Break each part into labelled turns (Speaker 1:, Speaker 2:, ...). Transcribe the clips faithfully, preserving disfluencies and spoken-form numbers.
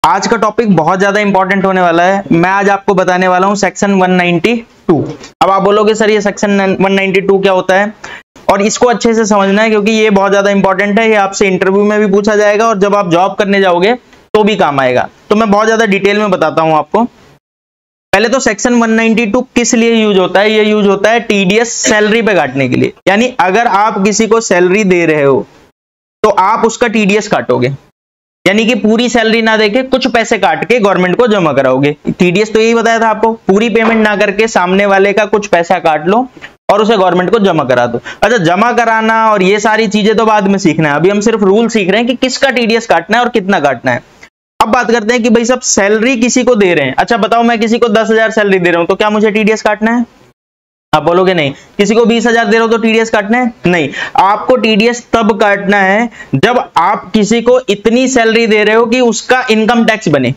Speaker 1: आज का टॉपिक बहुत ज्यादा इंपॉर्टेंट होने वाला है। मैं आज आपको बताने वाला हूं सेक्शन वन नाइंटी टू। अब आप बोलोगे सर ये सेक्शन वन नाइंटी टू क्या होता है, और इसको अच्छे से समझना है क्योंकि ये बहुत ज्यादा इंपॉर्टेंट है। ये आपसे इंटरव्यू में भी पूछा जाएगा और जब आप जॉब करने जाओगे तो भी काम आएगा। तो मैं बहुत ज्यादा डिटेल में बताता हूं आपको। पहले तो सेक्शन वन नाइंटी टू किस लिए यूज होता है? ये यूज होता है टीडीएस सैलरी पे काटने के लिए। यानी अगर आप किसी को सैलरी दे रहे हो तो आप उसका टीडीएस काटोगे, यानी कि पूरी सैलरी ना देके कुछ पैसे काट के गवर्नमेंट को जमा कराओगे। टीडीएस तो यही बताया था आपको, पूरी पेमेंट ना करके सामने वाले का कुछ पैसा काट लो और उसे गवर्नमेंट को जमा करा दो। अच्छा, जमा कराना और ये सारी चीजें तो बाद में सीखना है, अभी हम सिर्फ रूल सीख रहे हैं कि किसका टीडीएस काटना है और कितना काटना है। अब बात करते हैं कि भाई सब सैलरी किसी को दे रहे हैं। अच्छा बताओ, मैं किसी को दस हजार सैलरी दे रहा हूं तो क्या मुझे टीडीएस काटना है? आप बोलोगे नहीं। किसी को बीस हजार दे रहे हो तो टीडीएस काटना है? नहीं। आपको टीडीएस तब काटना है जब आप किसी को इतनी सैलरी दे रहे हो कि उसका इनकम टैक्स बने।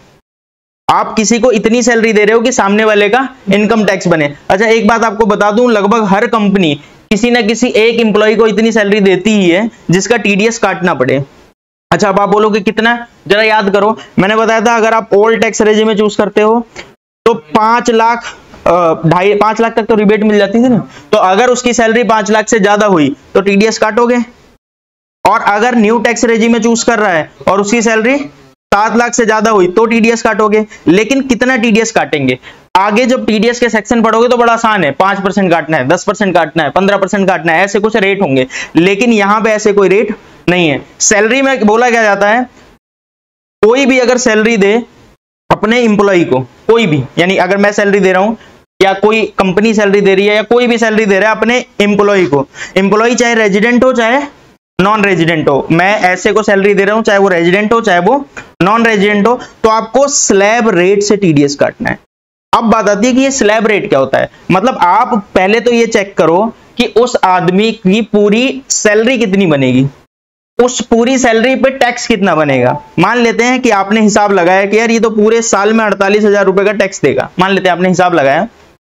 Speaker 1: आप किसी को इतनी सैलरी दे रहे हो कि सामने वाले का इनकम टैक्स बने। अच्छा, एक बात आपको बता दूं, लगभग हर कंपनी किसी ना किसी एक इंप्लॉय को इतनी सैलरी देती ही है जिसका टीडीएस काटना पड़े। अच्छा, अब आप बोलोगे कितना? जरा याद करो, मैंने बताया था अगर आप ओल्ड टैक्स रेजिम में चूज करते हो तो पांच लाख ढाई पांच लाख तक तो रिबेट मिल जाती थी ना। तो अगर उसकी सैलरी पांच लाख से ज्यादा हुई तो टीडीएस काटोगे। और अगर न्यू टैक्स रेजिम में चूज कर रहा है और उसकी सैलरी सात लाख से ज्यादा हुई तो टीडीएस काटोगे। लेकिन कितना टीडीएस काटेंगे? आगे जब टीडीएस के सेक्शन पढ़ोगे तो बड़ा आसान है, पांच परसेंट काटना है, दस परसेंट काटना है, पंद्रह परसेंट काटना है, ऐसे कुछ रेट होंगे। लेकिन यहां पे ऐसे कोई रेट नहीं है। सैलरी में बोला क्या जाता है, कोई भी अगर सैलरी दे अपने इंप्लॉय को, कोई भी, यानी अगर मैं सैलरी दे रहा हूं या कोई कंपनी सैलरी दे रही है या कोई भी सैलरी दे रहा है अपने एम्प्लॉय को, एम्प्लॉय चाहे रेजिडेंट हो चाहे नॉन रेजिडेंट हो, मैं ऐसे को सैलरी दे रहा हूं चाहे वो रेजिडेंट हो चाहे वो नॉन रेजिडेंट हो, तो आपको स्लैब रेट से टीडीएस काटना है। अब बात आती है कि ये स्लैब रेट क्या होता है। मतलब आप पहले तो ये चेक करो कि उस आदमी की पूरी सैलरी कितनी बनेगी, उस पूरी सैलरी पे टैक्स कितना बनेगा। मान लेते हैं कि आपने हिसाब लगाया कि यार ये तो पूरे साल में अड़तालीस हजार रुपए का टैक्स देगा। मान लेते हैं आपने हिसाब लगाया,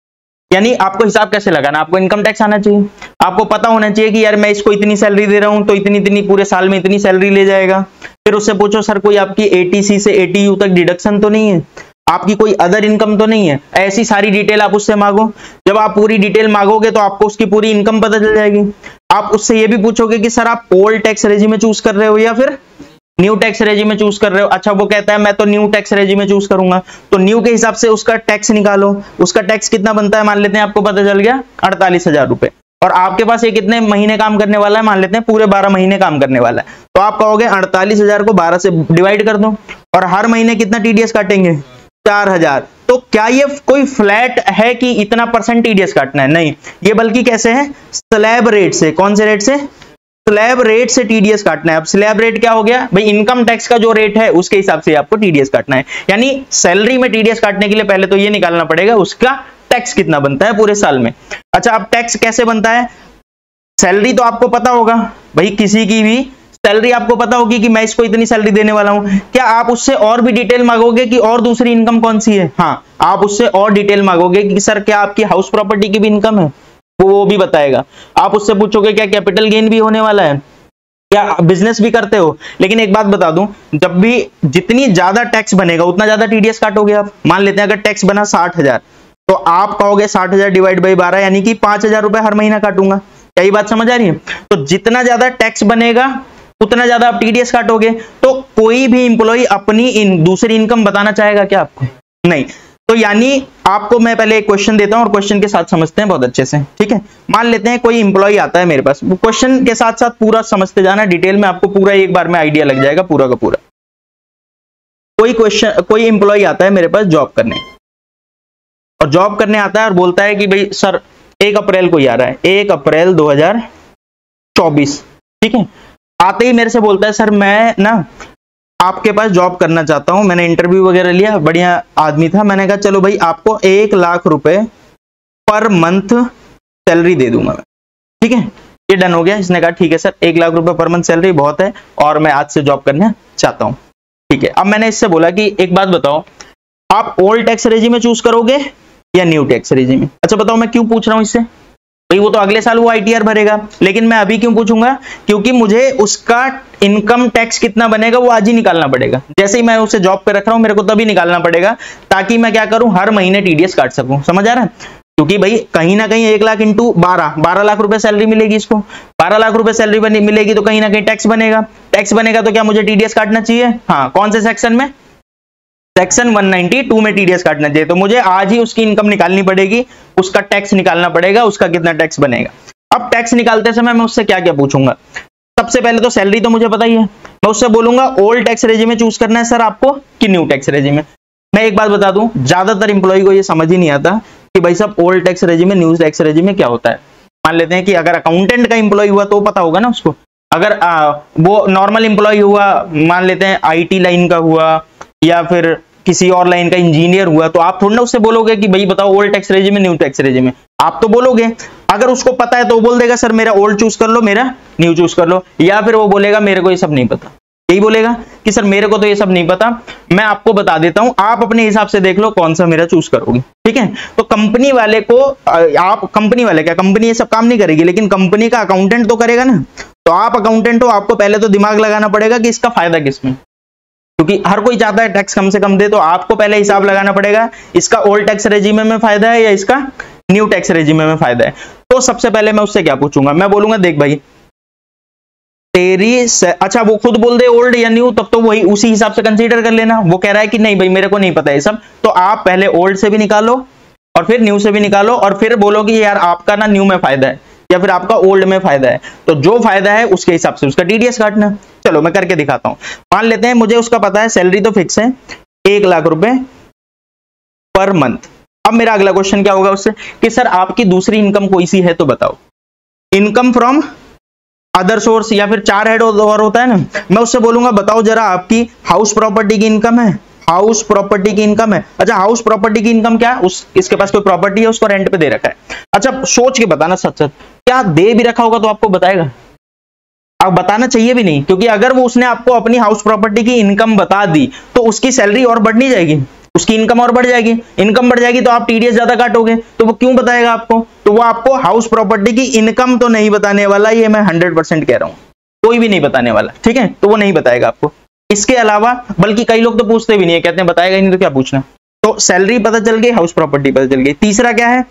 Speaker 1: यानी आपको हिसाब कैसे लगाना, आपको इनकम टैक्स आना चाहिए, आपको पता होना चाहिए कि यार मैं इसको इतनी सैलरी दे रहा हूं तो इतनी इतनी पूरे साल में इतनी सैलरी ले जाएगा। फिर उससे पूछो सर कोई आपकी एटीसी से एटीयू तक डिडक्शन तो नहीं है, आपकी कोई अदर इनकम तो नहीं है, ऐसी सारी डिटेल आप उससे मांगो। जब आप पूरी डिटेल मांगोगे तो आपको उसकी पूरी इनकम पता चल जाएगी। आप उससे ये भी पूछोगे कि सर आप ओल्ड टैक्स रेजिम में चूज कर रहे हो या फिर न्यू टैक्स रेजिम में चूज कर रहे हो। अच्छा, वो कहता है मैं तो न्यू टैक्स रेजिम में चूज करूंगा, तो न्यू के हिसाब से उसका टैक्स निकालो। उसका टैक्स कितना बनता है, मान लेते हैं आपको पता चल गया अड़तालीस हजार रुपए, और आपके पास ये कितने महीने काम करने वाला है, मान लेते हैं पूरे बारह महीने काम करने वाला है। तो आप कहोगे अड़तालीस हजार को बारह से डिवाइड कर दो और हर महीने कितना टीडीएस काटेंगे, चार हजार। तो क्या ये कोई फ्लैट है कि इतना परसेंट टीडीएस काटना है? नहीं, ये बल्कि कैसे है, स्लैब रेट से। कौन से रेट से? स्लैब रेट से टीडीएस काटना है। अब स्लैब रेट क्या हो गया भाई, इनकम टैक्स का जो रेट है उसके हिसाब से आपको टीडीएस काटना है। यानी सैलरी में टीडीएस काटने के लिए पहले तो ये निकालना पड़ेगा उसका टैक्स कितना बनता है पूरे साल में। अच्छा, अब टैक्स कैसे बनता है? सैलरी तो आपको पता होगा भाई, किसी की भी सैलरी आपको पता होगी कि मैं इसको इतनी सैलरी देने वाला हूं। क्या आप उससे और भी डिटेल मांगोगे कि और दूसरी इनकम कौन सी है? हाँ, आप उससे और डिटेल मांगोगे कि सर क्या आपकी हाउस प्रॉपर्टी की भी इनकम है, वो वो भी बताएगा। आप उससे पूछोगे क्या कैपिटल गेन भी होने वाला है, क्या बिजनेस भी करते हो। लेकिन एक बात बता दूं, जब भी जितनी ज्यादा टैक्स बनेगा उतना ज्यादा टीडीएस काटोगे आप। मान लेते हैं अगर टैक्स बना साठ हजार तो आप कहोगे साठ हजार डिवाइड बाई बारह, यानी कि पांच हजार रुपए हर महीना काटूंगा। क्या ये बात समझ आ रही है? तो जितना ज्यादा टैक्स बनेगा उतना ज्यादा आप टीडीएस काटोगे। तो कोई भी इंप्लॉय अपनी इन दूसरी इनकम बताना चाहेगा क्या आपको? नहीं। तो यानी आपको मैं पहले एक क्वेश्चन देता हूं और क्वेश्चन के साथ समझते हैं बहुत अच्छे से, ठीक है। मान लेते हैं कोई इंप्लॉय आता है मेरे पास, वो क्वेश्चन के साथ साथ पूरा समझते जाना डिटेल में, आपको पूरा एक बार में आइडिया लग जाएगा पूरा का पूरा। कोई क्वेश्चन कोई इंप्लॉय आता है मेरे पास जॉब करने, और जॉब करने आता है और बोलता है कि भाई सर एक अप्रैल को ही आ रहा है, एक अप्रैल दो हजार चौबीस, ठीक है। आते ही मेरे से बोलता है सर मैं ना आपके पास जॉब करना चाहता हूं, मैंने इंटरव्यू वगैरह लिया, बढ़िया आदमी था, मैंने कहा चलो भाई आपको एक लाख रुपए पर मंथ सैलरी दे दूंगा मैं, ठीक है। ये डन हो गया। इसने कहा ठीक है सर, एक लाख रुपए पर मंथ सैलरी बहुत है और मैं आज से जॉब करना चाहता हूं, ठीक है। अब मैंने इससे बोला कि एक बात बताओ, आप ओल्ड टैक्स रेजिम में चूज करोगे या न्यू टैक्स रेजिम में? अच्छा बताओ, मैं क्यों पूछ रहा हूं इससे, भाई वो तो अगले साल वो आईटीआर भरेगा, लेकिन मैं अभी क्यों पूछूंगा, क्योंकि मुझे उसका इनकम टैक्स कितना बनेगा वो आज ही निकालना पड़ेगा। जैसे ही मैं उसे जॉब पे रख रहा हूं मेरे को तभी निकालना पड़ेगा, ताकि मैं क्या करूं, हर महीने टीडीएस काट सकूं। समझ आ रहा है? क्योंकि भाई कहीं ना कहीं एक लाख इंटू बारह बारह लाख रुपए सैलरी मिलेगी इसको, बारह लाख रुपए सैलरी मिलेगी तो कहीं ना कहीं टैक्स बनेगा, टैक्स बनेगा तो क्या मुझे टीडीएस काटना चाहिए? हाँ, कौन से सेक्शन में? सेक्शन वन नाइंटी टू में टीडीएस काटना चाहिए। तो मुझे आज ही उसकी इनकम निकालनी पड़ेगी, उसका टैक्स निकालना पड़ेगा, उसका कितना टैक्स बनेगा। अब टैक्स निकालते समय मैं उससे क्या क्या पूछूंगा? सबसे पहले तो सैलरी तो मुझे पता ही है, मैं उससे बोलूंगा ओल्ड टैक्स रेजिम में चूज करना है सर आपको कि न्यू टैक्स रेजिम में। मैं एक बात बता दूं, ज्यादातर इंप्लॉय को ये समझ ही नहीं आता कि भाई साहब ओल्ड टैक्स रेजिम में न्यू टैक्स रेजिम में क्या होता है। मान लेते हैं कि अगर अकाउंटेंट का इंप्लॉय हुआ तो पता होगा ना उसको, अगर आ, वो नॉर्मल इंप्लॉय हुआ, मान लेते हैं आईटी लाइन का हुआ या फिर किसी और लाइन का इंजीनियर हुआ, तो आप थोड़ा ना उससे बोलोगे कि भाई बताओ ओल्ड टैक्स रेजिम में न्यू टैक्स रेजिम में, आप तो बोलोगे। अगर उसको पता है तो वो बोल देगा सर मेरा ओल्ड चूज कर लो, मेरा न्यू चूज कर लो, या फिर वो बोलेगा मेरे को ये सब नहीं पता, यही बोलेगा कि सर मेरे को तो ये सब नहीं पता, मैं आपको बता देता हूं, आप अपने हिसाब से देख लो कौन सा मेरा चूज करोगे। ठीक है, तो कंपनी वाले को आप, कंपनी वाले क्या, कंपनी ये सब काम नहीं करेगी, लेकिन कंपनी का अकाउंटेंट तो करेगा ना। तो आप अकाउंटेंट हो, आपको पहले तो दिमाग लगाना पड़ेगा कि इसका फायदा किसमें, क्योंकि हर कोई चाहता है टैक्स कम से कम दे, तो आपको पहले हिसाब लगाना पड़ेगा इसका ओल्ड टैक्स रेजिम में फायदा है या इसका न्यू टैक्स रेजिम में फायदा है। तो सबसे पहले मैं उससे क्या पूछूंगा, मैं बोलूंगा देख भाई तेरी, अच्छा वो खुद बोल दे ओल्ड या न्यू, तब तो वही उसी हिसाब से कंसीडर कर लेना। वो कह रहा है कि नहीं भाई मेरे को नहीं पता ये सब, तो आप पहले ओल्ड से भी निकालो और फिर न्यू से भी निकालो, और फिर बोलो कि यार आपका ना न्यू में फायदा है या फिर आपका ओल्ड में फायदा है, तो जो फायदा है उसके हिसाब से उसका टीडीएस काटना। चलो मैं करके दिखाता हूं। मान लेते हैं मुझे उसका पता है सैलरी तो फिक्स है एक लाख रुपए पर मंथ। अब मेरा अगला क्वेश्चन क्या होगा उससे कि सर आपकी दूसरी इनकम कोई सी है तो बताओ, इनकम फ्रॉम अदर सोर्स या फिर चार हेड और होता है ना। मैं उससे बोलूंगा बताओ जरा आपकी हाउस प्रॉपर्टी की इनकम है, हाउस प्रॉपर्टी की इनकम है। अच्छा हाउस प्रॉपर्टी की इनकम क्या, उस इसके पास कोई प्रॉपर्टी है उसको रेंट पे दे रखा है। अच्छा सोच के बताना सच सच, क्या दे भी रखा होगा तो आपको बताएगा? अब बताना चाहिए भी नहीं, क्योंकि अगर वो उसने आपको अपनी हाउस प्रॉपर्टी की इनकम बता दी तो उसकी सैलरी और बढ़नी जाएगी, उसकी इनकम और बढ़ जाएगी, इनकम बढ़ जाएगी तो आप टीडीएस ज्यादा काटोगे, तो वो क्यों बताएगा आपको? तो वो आपको हाउस प्रॉपर्टी की इनकम तो नहीं बताने वाला, ये मैं हंड्रेड परसेंट कह रहा हूं, कोई भी नहीं बताने वाला। ठीक है, तो वो नहीं बताएगा आपको। इसके अलावा बल्कि कई लोग तो पूछते भी नहीं है, कहते हैं बताएगा ही नहीं तो क्या पूछना। तो सैलरी पता चल गई, हाउस प्रॉपर्टी पता चल गई। तीसरा क्या है,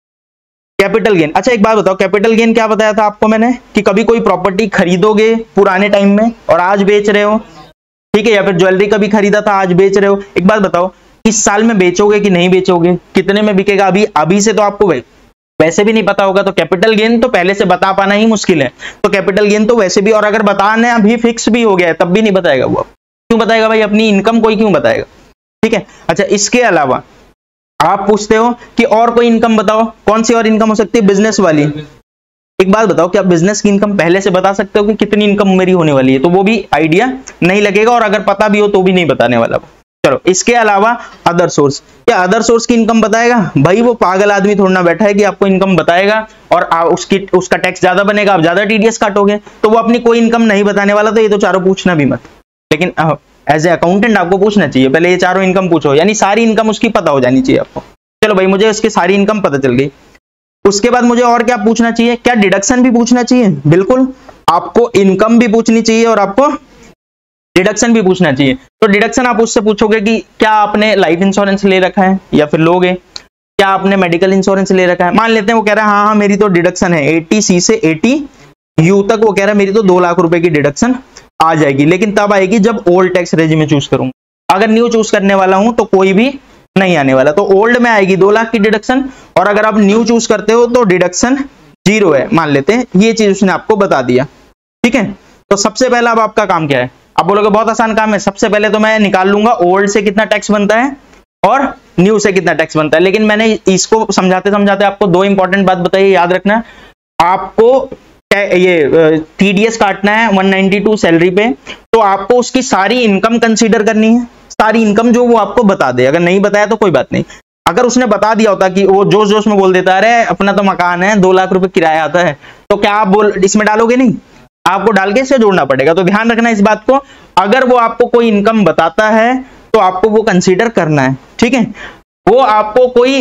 Speaker 1: कैपिटल गेन। अच्छा एक बात बताओ, कैपिटल गेन क्या बताया था आपको मैंने कि कभी कोई प्रॉपर्टी खरीदोगे पुराने टाइम में और आज बेच रहे हो, ठीक है, या फिर ज्वेलरी कभी खरीदा था आज बेच रहे हो। एक बात बताओ इस साल में बेचोगे कि नहीं बेचोगे, कितने में बिकेगा, अभी अभी से तो आपको वैसे भी नहीं पता होगा, तो कैपिटल गेन तो पहले से बता पाना ही मुश्किल है। तो कैपिटल गेन तो वैसे भी, और अगर बताना अभी फिक्स भी हो गया है तब भी नहीं बताएगा वो। क्यों बताएगा भाई, अपनी इनकम कोई क्यों बताएगा? ठीक है। अच्छा इसके अलावा आप पूछते हो कि और कोई इनकम बताओ, कौन सी और इनकम हो सकती है? बिजनेस वाली। एक बात बताओ क्या बिजनेस की इनकम पहले से बता सकते हो कि कितनी इनकम मेरी होने वाली है? तो वो भी आइडिया नहीं लगेगा, और अगर पता भी हो तो भी नहीं बताने वाला। चलो इसके अलावा अदर सोर्स, क्या अदर सोर्स की इनकम बताएगा? भाई वो पागल आदमी थोड़ा ना बैठा है कि आपको इनकम बताएगा और आ, उसकी उसका टैक्स ज्यादा बनेगा, आप ज्यादा टीडीएस काटोगे, तो वो अपनी कोई इनकम नहीं बताने वाला। तो ये तो चारों पूछना भी मत, लेकिन एज ए अकाउंटेंट आपको पूछना चाहिए पहले, ये चारों इनकम पूछो, यानी सारी इनकम उसकी पता हो जानी चाहिए आपको। चलो भाई मुझे उसकी सारी इनकम पता चल गई। उसके बाद मुझे और क्या पूछना चाहिए? क्या डिडक्शन भी पूछना चाहिए? बिल्कुल, आपको इनकम भी पूछनी चाहिए और आपको डिडक्शन भी पूछना चाहिए। तो डिडक्शन आप उससे पूछोगे कि क्या आपने लाइफ इंश्योरेंस ले रखा है या फिर लोगे, क्या आपने मेडिकल इंश्योरेंस ले रखा है। मान लेते हैं वो कह रहा है हाँ हाँ मेरी तो डिडक्शन है एटी सी से एटी यू तक, वो कह रहा है मेरी तो दो लाख रुपए की डिडक्शन आ जाएगी, लेकिन तब आएगी जब ओल्ड टैक्स रेजिम में चूज करूंगा। अगर न्यू चूज करने वाला हूं तो कोई भी नहीं आने वाला। तो ओल्ड में आएगी दो लाख की डिडक्शन, और अगर आप न्यू चूज करते हो तो डिडक्शन जीरो है, मान लेते हैं। ये चीज उसने आपको बता दिया। ठीक है, तो सबसे पहला अब आपका काम क्या है? आप बोलोगे बहुत आसान काम है। सबसे पहले तो मैं निकाल लूंगा ओल्ड से कितना टैक्स बनता है और न्यू से कितना टैक्स बनता है, लेकिन मैंने इसको समझाते समझाते आपको दो इंपॉर्टेंट बात बताइए, याद रखना। आपको ये टीडीएस काटना है वन नाइंटी टू सैलरी पे, तो आपको उसकी सारी इनकम कंसीडर करनी है, सारी इनकम जो वो आपको बता दे। अगर नहीं बताया तो कोई बात नहीं, अगर उसने बता दिया होता कि वो जोश जोश में बोल देता है अरे अपना तो मकान है दो लाख रुपए किराया आता है, तो क्या आप बोल इसमें डालोगे? नहीं, आपको डाल के इसे जोड़ना पड़ेगा। तो ध्यान रखना इस बात को, अगर वो आपको कोई इनकम बताता है तो आपको वो कंसीडर करना है। ठीक है, वो आपको कोई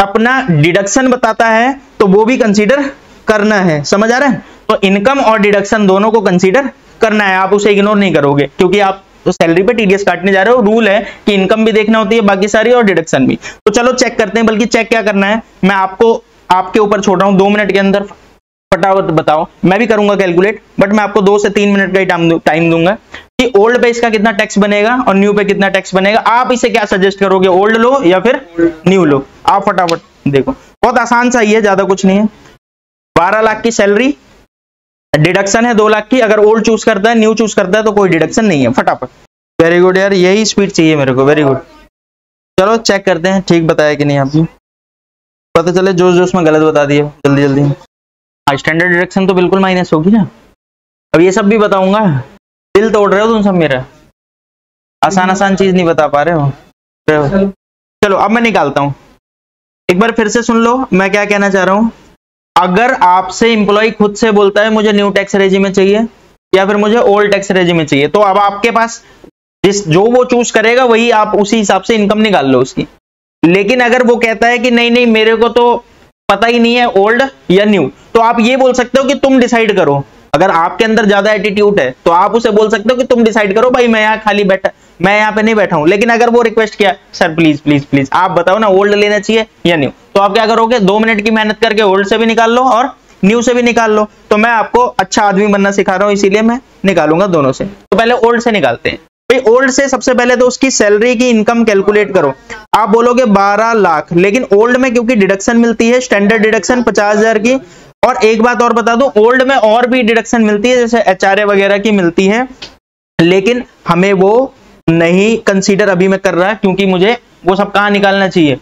Speaker 1: अपना डिडक्शन बताता है तो वो भी कंसीडर करना है, समझ आ रहा है? तो इनकम और डिडक्शन दोनों को कंसीडर करना है, आप उसे इग्नोर नहीं करोगे क्योंकि आप तो सैलरी पे टीडीएस काटने जा रहे हो। रूल है कि इनकम भी देखना होती है बाकी सारी और डिडक्शन भी। तो चलो चेक करते हैं, बल्कि चेक क्या करना है मैं आपको आपके ऊपर छोड़ रहा हूं, दो मिनट के अंदर फटाफट बताओ। मैं भी करूंगा कैलकुलेट, बट मैं आपको दो से तीन मिनट का ही टाइम टाइम दूंगा कि ओल्ड पे इसका कितना टैक्स बनेगा और न्यू पे कितना टैक्स बनेगा। आप इसे क्या सजेस्ट करोगे, ओल्ड लो या फिर न्यू लो? आप फटाफट देखो, बहुत आसान सा ही है, ज्यादा कुछ नहीं है। बारह लाख की सैलरी, डिडक्शन है दो लाख की। अगर ओल्ड चूज करता है, न्यू चूज करता है तो कोई डिडक्शन नहीं है। फटाफट, वेरी गुड यार, यही स्पीड चाहिए मेरे को, वेरी गुड। चलो चेक करते हैं ठीक बताया कि नहीं आपने, पता चले जोश जोश में गलत बता दिया जल्दी जल्दी। हाँ, स्टैंडर्ड डिडक्शन तो बिल्कुल माइनस होगी ना। अब ये सब भी बताऊंगा, दिल तोड़ रहे हो तुम सब मेरा, आसान आसान चीज नहीं बता पा रहे हो। चलो अब मैं निकालता हूं, एक बार फिर से सुन लो मैं क्या कहना चाह रहा हूं। अगर आपसे एम्प्लॉय खुद से बोलता है मुझे न्यू टैक्स रेजिम में चाहिए या फिर मुझे ओल्ड टैक्स रेजिम में चाहिए, तो अब आपके पास जिस जो वो चूज करेगा वही आप उसी हिसाब से इनकम निकाल लो उसकी। लेकिन अगर वो कहता है कि नहीं नहीं मेरे को तो पता ही नहीं है ओल्ड या न्यू, तो आप ये बोल सकते हो कि तुम डिसाइड करो। अगर आपके अंदर ज्यादा एटीट्यूड है तो आप उसे बोल सकते हो कि तुम डिसाइड करो भाई, मैं यहाँ खाली बैठा, मैं यहाँ पे नहीं बैठा हूं। लेकिन अगर वो रिक्वेस्ट किया सर प्लीज प्लीज प्लीज आप बताओ ना ओल्ड लेना चाहिए या न्यू, तो आप क्या करोगे, दो मिनट की मेहनत करके ओल्ड से भी निकाल लो और न्यू से भी निकाल लो। तो मैं आपको अच्छा आदमी बनना सिखा रहा हूं, इसीलिए मैं निकालूंगा दोनों से। तो पहले ओल्ड से निकालते हैं भाई। ओल्ड से सबसे पहले तो उसकी सैलरी की इनकम कैलकुलेट करो। आप बोलोगे बारह लाख, लेकिन ओल्ड में क्योंकि डिडक्शन मिलती है, स्टैंडर्ड डिडक्शन पचास हजार की। और एक बात और बता दूं, ओल्ड में और भी डिडक्शन मिलती है जैसे एचआरए वगैरह की मिलती है, लेकिन हमें वो नहीं कंसीडर अभी मैं कर रहा क्योंकि मुझे वो सब कहां निकालना चाहिए,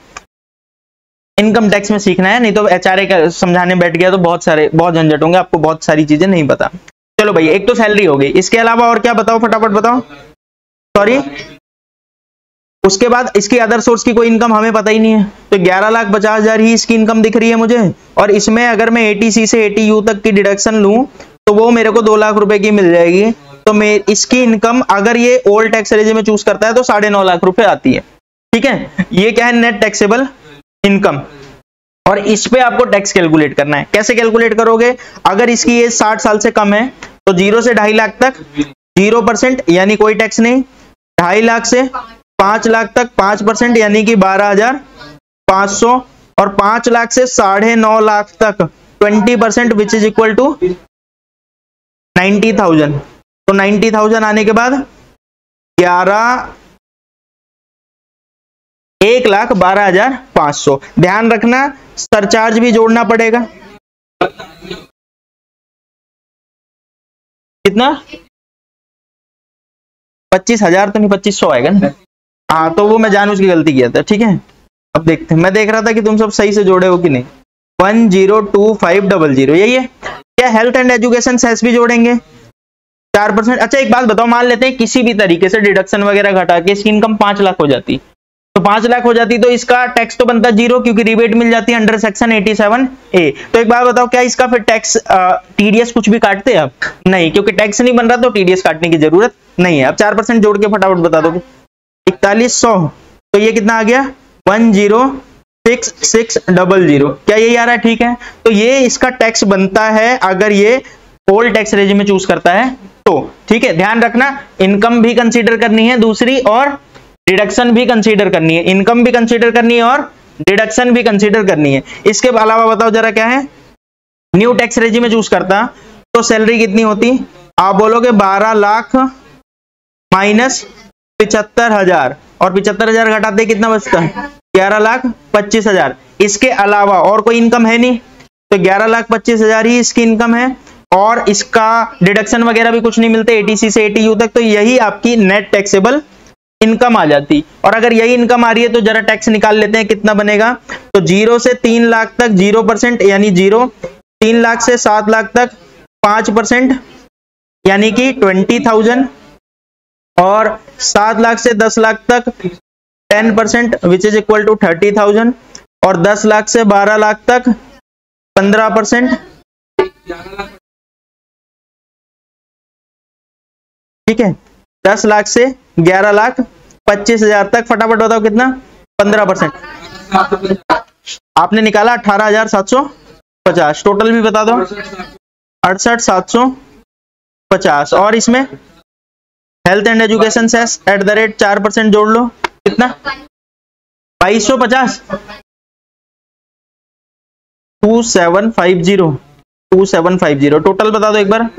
Speaker 1: इनकम टैक्स में सीखना है। नहीं तो एचआरए का समझाने बैठ गया तो बहुत सारे बहुत झंझट होंगे, आपको बहुत सारी चीजें नहीं पता। चलो भाई, एक तो सैलरी हो गई, इसके अलावा और क्या बताओ, फटाफट बताओ। सॉरी, उसके बाद इसकी अदर सोर्स की कोई इनकम हमें पता ही नहीं है, तो ग्यारह लाख पचास हजार ही इसकी इनकम दिख रही है मुझे। और इसमें अगर मैं एटीसी से एटीयू तक की डिडक्शन लूं तो वो मेरे को दो लाख रुपए की मिल जाएगी। तो मैं इसकी इनकम अगर ये ओल्ड टैक्स रेजिम में चूज करता है तो साढ़े नौ लाख रुपए आती है। ठीक है, ये क्या है, नेट टैक्सेबल इनकम। और इस पे आपको टैक्स कैलकुलेट करना है। कैसे कैलकुलेट करोगे, अगर इसकी एज साठ साल से कम है तो जीरो से ढाई लाख तक जीरो परसेंट यानी कोई टैक्स नहीं, ढाई लाख से पांच लाख तक पांच परसेंट यानी कि बारह हजार पांच सौ, और पांच लाख से साढ़े नौ लाख तक twenty percent which is equal to ninety thousand. तो नाइन्टी थाउजेंड आने के बाद ग्यारह एक लाख बारह हजार पांच सौ। ध्यान रखना सरचार्ज भी जोड़ना पड़ेगा। कितना, पच्चीस हजार तो नहीं, पच्चीस सौ आएगा ना। हाँ, तो वो मैं जानबूझ की गलती किया था। ठीक है, अब देखते हैं, मैं देख रहा था कि तुम सब सही से जोड़े हो कि नहीं। One zero two five double zero यही है क्या? हेल्थ एंड एजुकेशन सेस भी जोड़ेंगे चार परसेंट। अच्छा एक बात बताओ, मान लेते हैं किसी भी तरीके से डिडक्शन वगैरह घटा के इसकी इनकम पांच लाख हो जाती, तो पांच लाख हो जाती तो इसका टैक्स तो बनता जीरो क्योंकि रिबेट मिल जाती है under section eighty seven A. तो एक बात बताओ, क्या इसका फिर टैक्स टीडीएस कुछ भी काटते हैं अब? नहीं, क्योंकि टैक्स नहीं बन रहा तो टीडीएस काटने की जरूरत नहीं है। अब चार परसेंट जोड़ के फटाफट बता दोगे, इकतालीस सौ, तो ये कितना आ गया, one zero six six double zero. क्या यही आ रहा है? ठीक है, तो ये इसका टैक्स बनता है अगर ये ओल्ड टैक्स रेजिम में चूज करता है तो। ठीक है, ध्यान रखना इनकम भी कंसीडर करनी है दूसरी, और डिडक्शन भी कंसीडर करनी है। इनकम भी कंसीडर करनी है और डिडक्शन भी कंसीडर करनी है। इसके अलावा बताओ जरा क्या है, न्यू टैक्स रेजिम में चूज करता तो सैलरी कितनी होती? आप बोलोगे बारह लाख माइनस पिछहत्तर हजार, और पिछहत्तर हजार घटाते कितना बचता है? ग्यारह लाख पच्चीस हजार। इसके अलावा और कोई इनकम है नहीं, तो ग्यारह लाख पच्चीस हजार ही इसकी इनकम है, और इसका डिडक्शन वगैरह भी कुछ नहीं मिलते एटीसी से एटीयू तक। तो यही आपकी नेट टैक्सेबल इनकम आ जाती। और अगर यही इनकम आ रही है तो जरा टैक्स निकाल लेते हैं कितना बनेगा। तो जीरो से तीन लाख तक जीरो परसेंट यानी जीरो, तीन लाख से सात लाख तक पांच परसेंट यानी कि ट्वेंटी थाउजेंड, और सात लाख से दस लाख तक ten percent which is equal to thirty thousand, और दस लाख से बारह लाख तक पंद्रह परसेंट। ठीक है, दस लाख से ग्यारह लाख पच्चीस हजार तक, फटाफट बताओ कितना, पंद्रह परसेंट। आपने निकाला अठारह हजार सात सौ पचास, टोटल भी बता दो अड़सठ सात सौ पचास, और इसमें health and education cess at the rate चार परसेंट जोड़ लो, कितना बाईस सौ पचास, two seven five zero, two seven five zero, total बता दो एक बार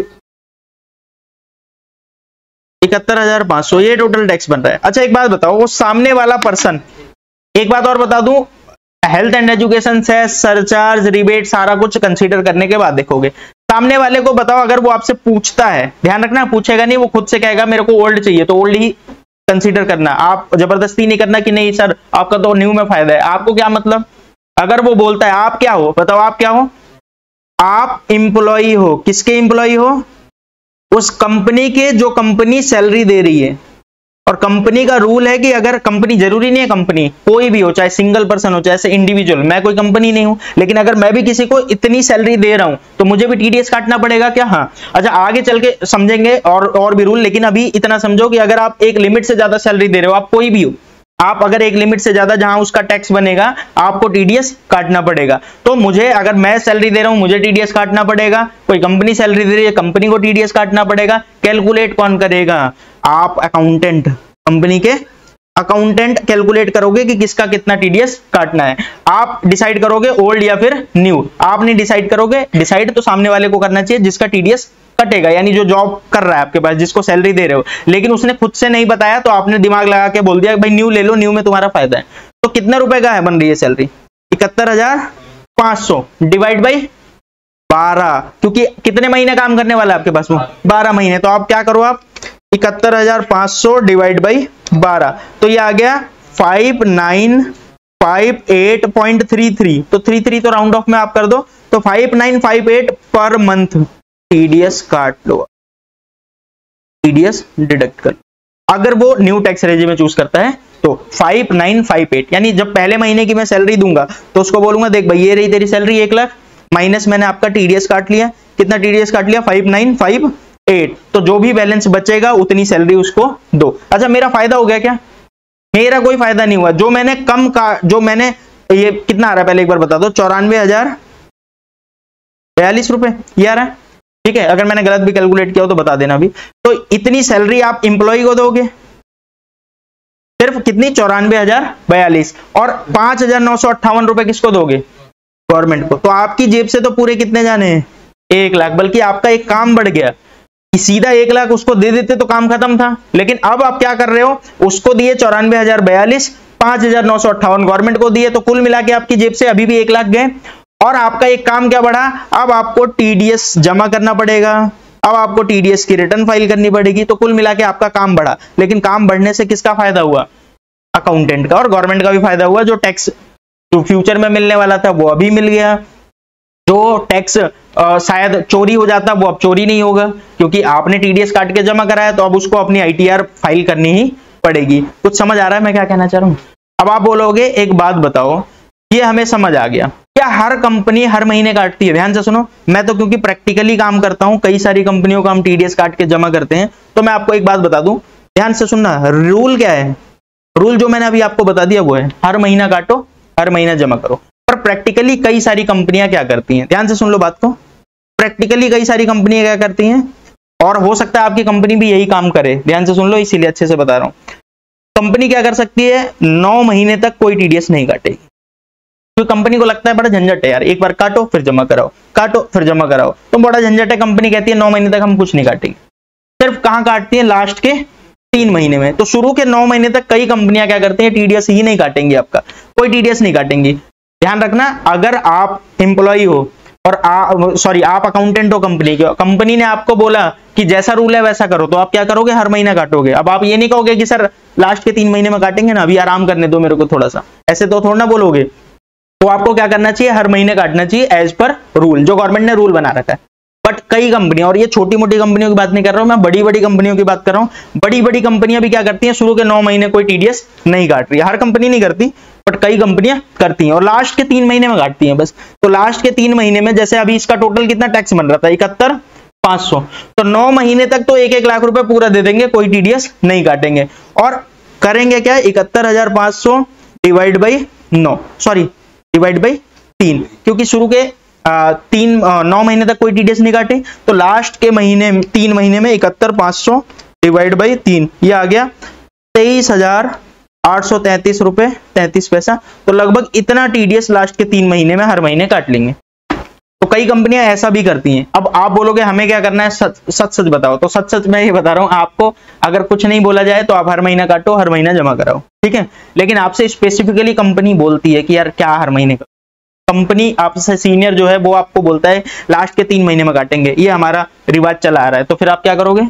Speaker 1: इकहत्तर हजार पांच सौ, ये टोटल टैक्स बन रहा है। अच्छा एक बात बताओ, वो सामने वाला पर्सन, एक बात और बता दूं, हेल्थ एंड एजुकेशन से सरचार्ज रिबेट सारा कुछ कंसीडर करने के बाद देखोगे, सामने वाले को बताओ अगर वो आपसे पूछता है, ध्यान रखना पूछेगा नहीं, वो खुद से कहेगा मेरे को ओल्ड चाहिए तो ओल्ड ही कंसीडर करना, आप जबरदस्ती नहीं करना कि नहीं सर आपका तो न्यू में फायदा है, आपको क्या मतलब। अगर वो बोलता है आप क्या हो, बताओ आप क्या हो, आप इंप्लॉई हो, किसके इंप्लॉई हो, उस कंपनी के जो कंपनी सैलरी दे रही है। और कंपनी का रूल है कि अगर कंपनी, जरूरी नहीं है कंपनी कोई भी हो, चाहे सिंगल पर्सन हो चाहे इंडिविजुअल, मैं कोई कंपनी नहीं हूं, लेकिन अगर मैं भी किसी को इतनी सैलरी दे रहा हूं तो मुझे भी टीडीएस काटना पड़ेगा क्या। हाँ अच्छा आगे चल के समझेंगे और और भी रूल, लेकिन अभी इतना समझो कि अगर आप एक लिमिट से ज्यादा सैलरी दे रहे हो, आप कोई भी हो, आप अगर एक लिमिट से ज्यादा जहां उसका टैक्स बनेगा आपको टीडीएस काटना पड़ेगा। तो मुझे अगर मैं सैलरी दे रहा हूं मुझे टीडीएस काटना पड़ेगा, कोई कंपनी सैलरी दे रही है कंपनी को टीडीएस काटना पड़ेगा। कैलकुलेट कौन करेगा, आप अकाउंटेंट, कंपनी के अकाउंटेंट कैलकुलेट करोगे कि किसका कितना टीडीएस काटना है। आप डिसाइड करोगे ओल्ड या फिर न्यू, आप नहीं डिसाइड करोगे, डिसाइड तो सामने वाले को करना चाहिए जिसका टीडीएस कटेगा, यानी जो जॉब कर रहा है आपके पास, जिसको सैलरी दे रहे हो, लेकिन उसने खुद से नहीं बताया तो आपने दिमाग लगा के बोल दिया भाई न्यू ले लो, न्यू में तुम्हारा फायदा है। तो कितने रुपए का है बन रही है सैलरी, इकहत्तर हजार पांच सौ डिवाइड बाई बारह, क्योंकि कितने महीने काम करने वाला है आपके पास, वो बारह महीने। तो आप क्या करो, आप इकहत्तर हजार पांच सौ डिवाइड बाई बारह, तो ये आ गया five nine five eight point three three, तो थ्री थ्री तो राउंड ऑफ में आप कर दो, तो फाइव नाइन फाइव एट पर मंथ टीडीएस काट लो, टीडीएस डिडक्ट कर लो। अगर वो न्यू टैक्स रेजिम में चूज करता है तो फाइव नाइन फाइव एट, यानी जब पहले महीने की मैं सैलरी दूंगा तो उसको बोलूंगा देख भाई ये रही तेरी सैलरी एक लाख, माइनस मैंने आपका टीडीएस काट लिया, कितना टीडीएस काट लिया फाइव नाइन फाइव एट, तो जो भी बैलेंस बचेगा उतनी सैलरी उसको दो। अच्छा मेरा फायदा हो गया क्या, मेरा कोई फायदा नहीं हुआ, जो मैंने कम का, जो मैंने ये कितना आ रहा है पहले एक बार बता दो, चौरानवे हजार बयालीस रुपए ये आ रहा है, ठीक है। अगर मैंने गलत भी कैलकुलेट किया हो तो बता देना भी। तो इतनी सैलरी आप इंप्लॉय को दोगे, सिर्फ कितनी, चौरानवे हजार बयालीस, और पांच हजार नौ सौ अट्ठावन रुपए किसको दोगे, गवर्नमेंट को। तो आपकी जेब से तो पूरे कितने जाने हैं, एक लाख, बल्कि आपका एक काम बढ़ गया, सीधा एक लाख उसको दे देते तो काम खत्म था, लेकिन अब आप क्या कर रहे हो, उसको दिए चौरानवे हजार बयालीस, पांच हजार नौ सौ अट्ठावन गवर्नमेंट को दिए, तो कुल मिला के आपकी जेब से अभी भी एक लाख गए। और आपका एक काम क्या बढ़ा, अब आपको टीडीएस जमा करना पड़ेगा, अब आपको टीडीएस की रिटर्न फाइल करनी पड़ेगी, तो कुल मिला के आपका काम बढ़ा। लेकिन काम बढ़ने से किसका फायदा हुआ, अकाउंटेंट का, और गवर्नमेंट का भी फायदा हुआ। जो टैक्स जो फ्यूचर में मिलने वाला था वो अभी मिल गया, जो टैक्स आ, शायद चोरी हो जाता वो अब चोरी नहीं होगा, क्योंकि आपने टीडीएस काट के जमा कराया, तो अब उसको अपनी आईटीआर फाइल करनी ही पड़ेगी। कुछ समझ आ रहा है मैं क्या कहना चाह रहा हूं। अब आप बोलोगे एक बात बताओ, ये हमें समझ आ गया, क्या हर कंपनी हर महीने काटती है। ध्यान से सुनो, मैं तो क्योंकि प्रैक्टिकली काम करता हूं, कई सारी कंपनियों का हम टीडीएस काट के जमा करते हैं, तो मैं आपको एक बात बता दूं, ध्यान से सुनना। रूल क्या है, रूल जो मैंने अभी आपको बता दिया वो है हर महीना काटो, हर महीना जमा करो। पर प्रैक्टिकली कई सारी कंपनियां क्या करती हैं, ध्यान से सुन लो बात को, प्रैक्टिकली कई सारी कंपनियां क्या करती हैं, और हो सकता है आपकी कंपनी भी यही काम करे, ध्यान से सुन लो, इसीलिए अच्छे से बता रहा हूं। कंपनी क्या कर सकती है, नौ महीने तक कोई टीडीएस नहीं काटेगी, तो कंपनी को लगता है बड़ा झंझट है यार, एक बार काटो फिर जमा कराओ, काटो फिर जमा कराओ, तो बड़ा झंझट है। कंपनी कहती है नौ महीने तक हम कुछ नहीं काटेंगे। सिर्फ कहां काटती है, लास्ट के तीन महीने में। तो शुरू के नौ महीने तक कई कंपनियां क्या करती हैं, टीडीएस ही नहीं काटेंगी, आपका कोई टीडीएस नहीं काटेंगी। ध्यान रखना, अगर आप एम्प्लॉय हो और सॉरी आप अकाउंटेंट हो कंपनी के, कंपनी ने आपको बोला कि जैसा रूल है वैसा करो, तो आप क्या करोगे, हर महीना काटोगे। अब आप ये नहीं कहोगे कि सर लास्ट के तीन महीने में काटेंगे ना, अभी आराम करने दो मेरे को थोड़ा सा, ऐसे तो थोड़ा ना बोलोगे। तो आपको क्या करना चाहिए, हर महीने काटना चाहिए एज पर रूल, जो गवर्नमेंट ने रूल बना रखा है। बट कई कंपनियां, और ये छोटी मोटी कंपनियों की बात नहीं कर रहा हूं मैं, बड़ी बड़ी कंपनियों की बात कर रहा हूं। बड़ी बड़ी कंपनियां भी क्या करती हैं, शुरू के नौ महीने कोई टीडीएस नहीं काट रही है, हर कंपनी नहीं करती बट कई कंपनियां करती हैं, और लास्ट के तीन महीने में काटती हैं बस। तो लास्ट के तीन महीने में, जैसे अभी इसका टोटल कितना टैक्स बन रहा था, इकहत्तर पांच सौ, तो नौ महीने तक तो एक एक लाख रुपए पूरा दे देंगे, कोई टीडीएस नहीं काटेंगे। और करेंगे क्या, इकहत्तर हजार पांच सौ डिवाइड बाई नौ, सॉरी डिवाइड बाई तीन, क्योंकि शुरू के आ, तीन आ, नौ महीने तक कोई टीडीएस नहीं काटे, तो लास्ट के महीने तीन महीने में इकहत्तर पांच सौ डिवाइड बाई तीन, ये आ गया तेईस हजार आठ सौ तैतीस रुपए तैतीस पैसा। तो लगभग इतना टीडीएस लास्ट के तीन महीने में हर महीने काट लेंगे। तो कई कंपनियां ऐसा भी करती हैं। अब आप बोलोगे हमें क्या करना है, सच सच सच बताओ। तो सच सच मैं ये बता रहा हूं आपको, अगर कुछ नहीं बोला जाए तो आप हर महीना काटो, हर महीना जमा कराओ, ठीक है। लेकिन आपसे स्पेसिफिकली कंपनी बोलती है कि यार क्या हर महीने का, कंपनी आपसे सीनियर जो है वो आपको बोलता है लास्ट के तीन महीने में काटेंगे, ये हमारा रिवाज चला आ रहा है, तो फिर आप क्या करोगे,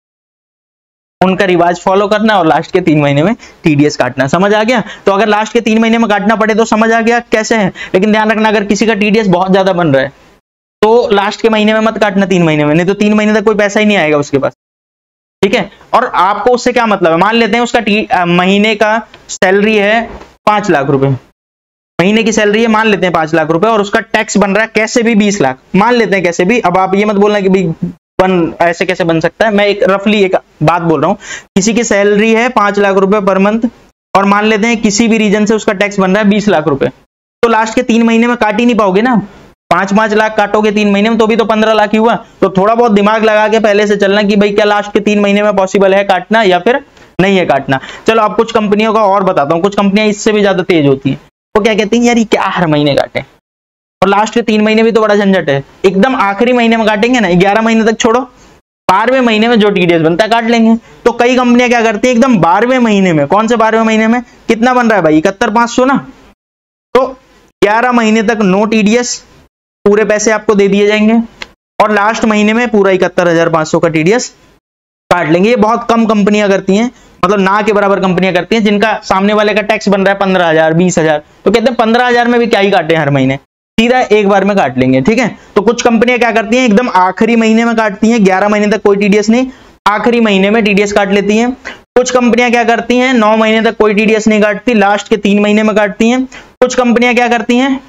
Speaker 1: उनका रिवाज फॉलो करना और लास्ट के तीन महीने में टीडीएस काटना। समझ आ गया। तो अगर लास्ट के तीन महीने में काटना पड़े तो समझ आ गया कैसे है। लेकिन ध्यान रखना, अगर किसी का टीडीएस बहुत ज्यादा बन रहा है तो लास्ट के महीने में मत काटना, तीन महीने में, नहीं तो तीन महीने तक कोई पैसा ही नहीं आएगा उसके पास, ठीक है। और आपको उससे क्या मतलब है, मान लेते हैं उसका महीने का सैलरी है पांच लाख रुपए, महीने की सैलरी है मान लेते हैं पांच लाख रुपए, और उसका टैक्स बन रहा है कैसे भी बीस लाख, मान लेते हैं कैसे भी। अब आप ये मत बोलना कि भाई बन ऐसे कैसे बन सकता है, मैं एक रफली एक बात बोल रहा हूं। किसी की सैलरी है पांच लाख रुपए पर मंथ, और मान लेते हैं किसी भी रीजन से उसका टैक्स बन रहा है बीस लाख रुपए, तो लास्ट के तीन महीने में काट ही नहीं पाओगे ना। पांच पांच लाख काटोगे तीन महीने में तो भी तो पंद्रह लाख ही हुआ। तो थोड़ा बहुत दिमाग लगा के पहले से चलना कि भाई क्या लास्ट के तीन महीने में पॉसिबल है काटना या फिर नहीं है काटना। चलो आप कुछ कंपनियों का और बताता हूँ, कुछ कंपनियां इससे भी ज्यादा तेज होती हैं। वो क्या कहती हैं, यार ये क्या हर महीने काटे, और लास्ट के तीन महीने भी तो बड़ा झंझट है, एकदम आखिरी महीने में काटेंगे ना, ग्यारह महीने तक छोड़ो, बारहवें महीने में जो टीडीएस बनता है काट लेंगे। तो कई कंपनियां क्या करती हैं, एकदम बारहवें महीने में, कौन से बारहवें महीने में कितना बन रहा है भाई, इकहत्तर पांच सौ ना, तो ग्यारह महीने तक नो टीडीएस, पूरे पैसे आपको दे दिए जाएंगे, और लास्ट महीने में पूरा इकहत्तर हजार पांच सौ का टीडीएस काट लेंगे। ये बहुत कम कंपनियां करती हैं, मतलब ना के बराबर कंपनियां करती हैं, जिनका सामने वाले का टैक्स बन रहा है पंद्रह हजार बीस हजार, तो कहते हैं पंद्रह हजार में भी क्या ही काटे हर महीने, सीधा एक बार में काट लेंगे, ठीक है। तो कुछ कंपनियां क्या करती हैं, एकदम आखिरी महीने में काटती हैं, ग्यारह महीने तक कोई टीडीएस नहीं, आखिरी महीने में टीडीएस काट लेती हैं। कुछ कंपनियां क्या करती हैं, नौ महीने तक कोई टीडीएस नहीं काटती, लास्ट के तीन महीने में काटती हैं। कुछ कंपनियां क्या करती हैं,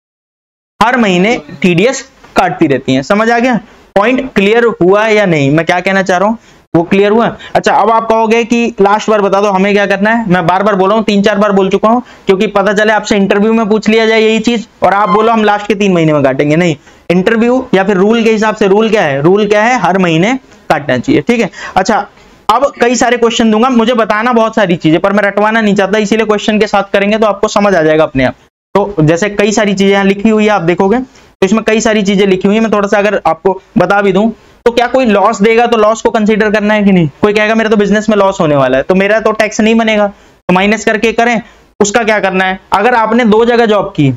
Speaker 1: हर महीने टीडीएस काटती रहती हैं। समझ आ गया, पॉइंट क्लियर हुआ या नहीं, मैं क्या कहना चाह रहा हूं वो क्लियर हुआ। अच्छा, अब आप कहोगे कि लास्ट बार बता दो हमें क्या करना है। मैं बार बार बोल रहा हूं, तीन चार बार बोल चुका हूं, क्योंकि पता चले आपसे इंटरव्यू में पूछ लिया जाए यही चीज और आप बोलो हम लास्ट के तीन महीने में काटेंगे, नहीं। इंटरव्यू या फिर रूल के हिसाब से, रूल क्या है, रूल क्या है, हर महीने काटना चाहिए, ठीक है। अच्छा, अब कई सारे क्वेश्चन दूंगा, मुझे बताना बहुत सारी चीजें, पर मैं रटवाना नहीं चाहता, इसीलिए क्वेश्चन के साथ करेंगे तो आपको समझ आ जाएगा अपने आप। तो जैसे कई सारी चीजें यहाँ लिखी हुई है, आप देखोगे तो इसमें कई सारी चीजें लिखी हुई है। मैं थोड़ा सा अगर आपको बता भी दूं, तो क्या कोई लॉस देगा तो लॉस को कंसीडर करना है कि नहीं। कोई कहेगा मेरा तो बिजनेस में लॉस होने वाला है, तो मेरा तो टैक्स नहीं बनेगा, तो माइनस करके करें, उसका क्या करना है। अगर आपने दो जगह जॉब की,